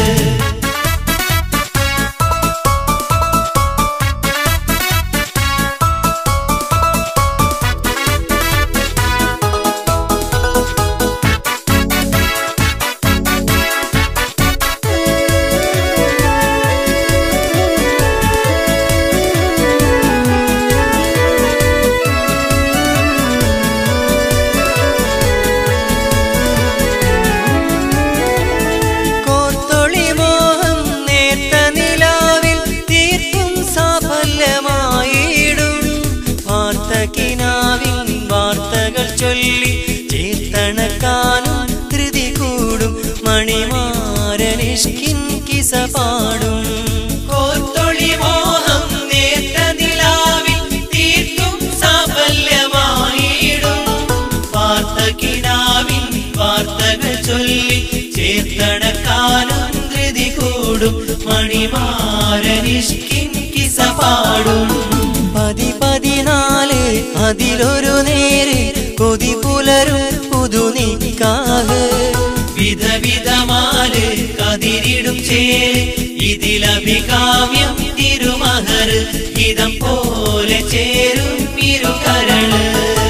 Speaker 6: ചൊല്ലി ചേർത്തണക്കാനും ധൃതി കൂടും മണിമാരനിഷ്കിൻ കിസ പാടും കോർത്തൊളി മോഹം നേർത്ത നിലാവിൽ തീർത്തും സാഫല്യമായിടും വാർത്തകിനാവിൻ വാർത്തകൾ ചൊല്ലി ചേർത്തണക്കാനും ധൃതി കൂടും മണിമാരനിഷ്കിൻ കിസ പാടും പതി പതിനാല് അതിലൊരു നേര് കൊതി പുലരും പുതുനിക്കാഹ് വിധവിധമാല് കതിരിടും ചേല് ഇതിലഭികാമ്യം തിരുമഹർ ഹിതം പോലെ ചേരും ഇരുകരള്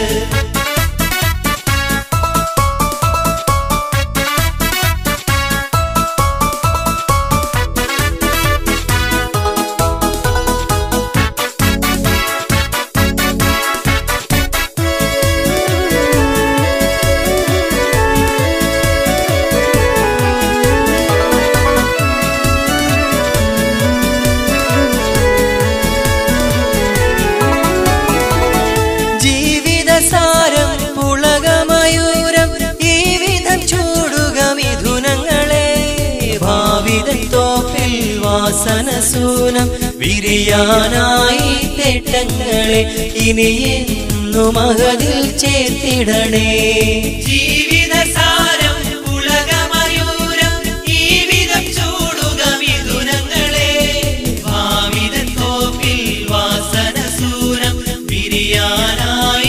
Speaker 6: സാരം പുളകമയൂരം ഈ വിധം ചൂടുക മിഥുനങ്ങളെ ഭാവിതൻ തോപ്പിൽ വാസനസൂനം വിരിയാനായി തേട്ടങ്ങളെ ഇനി എന്നു മഹതിൽ ചേർത്തിടണേ ജീവിത സാരം പുളകമയൂരം ഈ വിധം ചൂടുക മിഥുനങ്ങളെ ഭാവിതൻ തോപ്പിൽ വാസനസൂനം വിരിയാനായി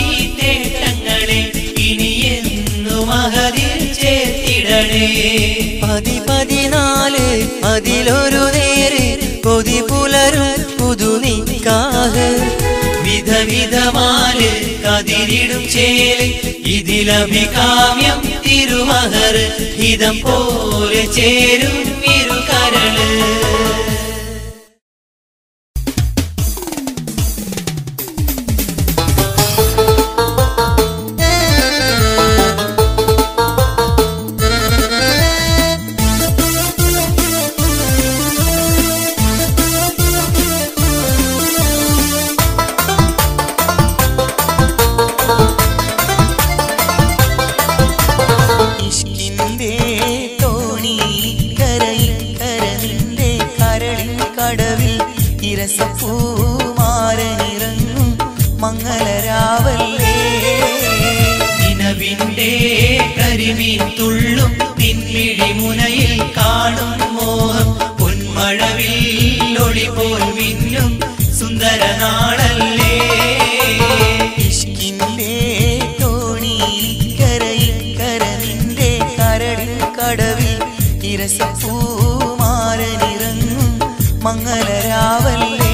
Speaker 6: പതി പതിനാല് അതിലൊരു നേര് കൊതി പുലരും പുതുനിക്കാഹ് വിധവിധമാല് കതിരിടും ചേല് ഇതിലഭികാമ്യം തിരുമഹർ ഹിതം പോലെ ചേരും ഇരുകരള്
Speaker 4: ഇരസപ്പൂമാരനിറങ്ങും മംഗളരാവല്ലേ
Speaker 6: നിനവിന്റെ കരിമീൻ തുള്ളും നിൻമിഴി മുനയിൽ കാണും മോഹം പൊന്മഴവിൽ ഒളി പോൽ മിന്നും സുന്ദര നാളല്ലേ
Speaker 4: ഇഷ്കിന്റെ തോണിക്കരയിക്കര നിന്റെ കരടിൽ കടവിൽ ഇരസപ്പൂമാരനിറങ്ങും മംഗളരാവല്ലേ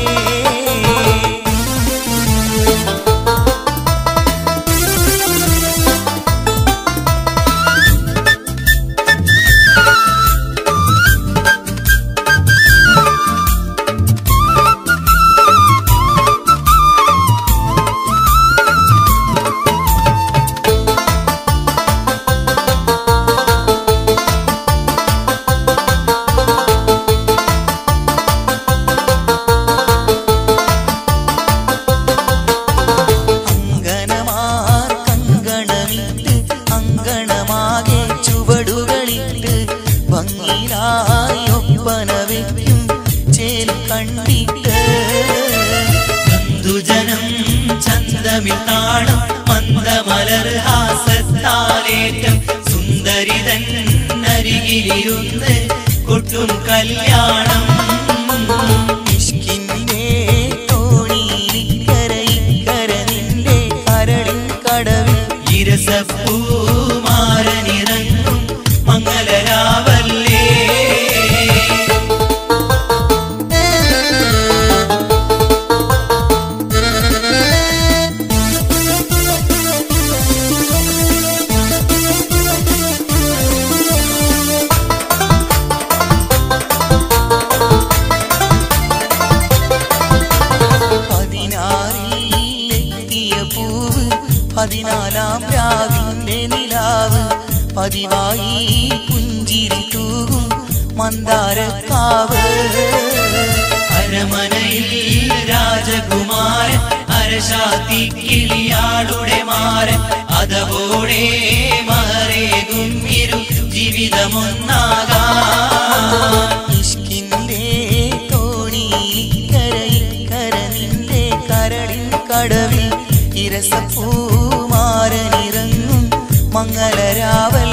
Speaker 6: കാണും മന്ദമലർ ഹാസത്താലേറ്റം സുന്ദരിതൻ അരികിലിരുന്ന് കൊട്ടും കല്യാണം
Speaker 4: ഇഷ്കിന്റെ തോണിക്കരയിക്കര നിന്റെ കരടിൽ കടവിൽ
Speaker 6: ഇരസപ്പൂമാരനിറങ്ങും മംഗളരാവല്ലേ
Speaker 4: പതിനാലാം രാവിന്റെ നിലാവ് പതിവായി പുഞ്ചിരി തൂകും മന്ദാരക്കാവ്
Speaker 6: അരമനയിൽ രാജകുമാരൻ അരശാത്തി കിളിയാളുടെ മാരൻ അതവോടെ മറേകും ഇരു ജീവിതമൊന്നാകാം
Speaker 4: ഇഷ്കിന്റെ തോണിക്കരയിക്കര നിന്റെ കരടിൽ കടവിൽ ഇരസപ്പൂമാരനിറങ്ങും മംഗളരാവൽ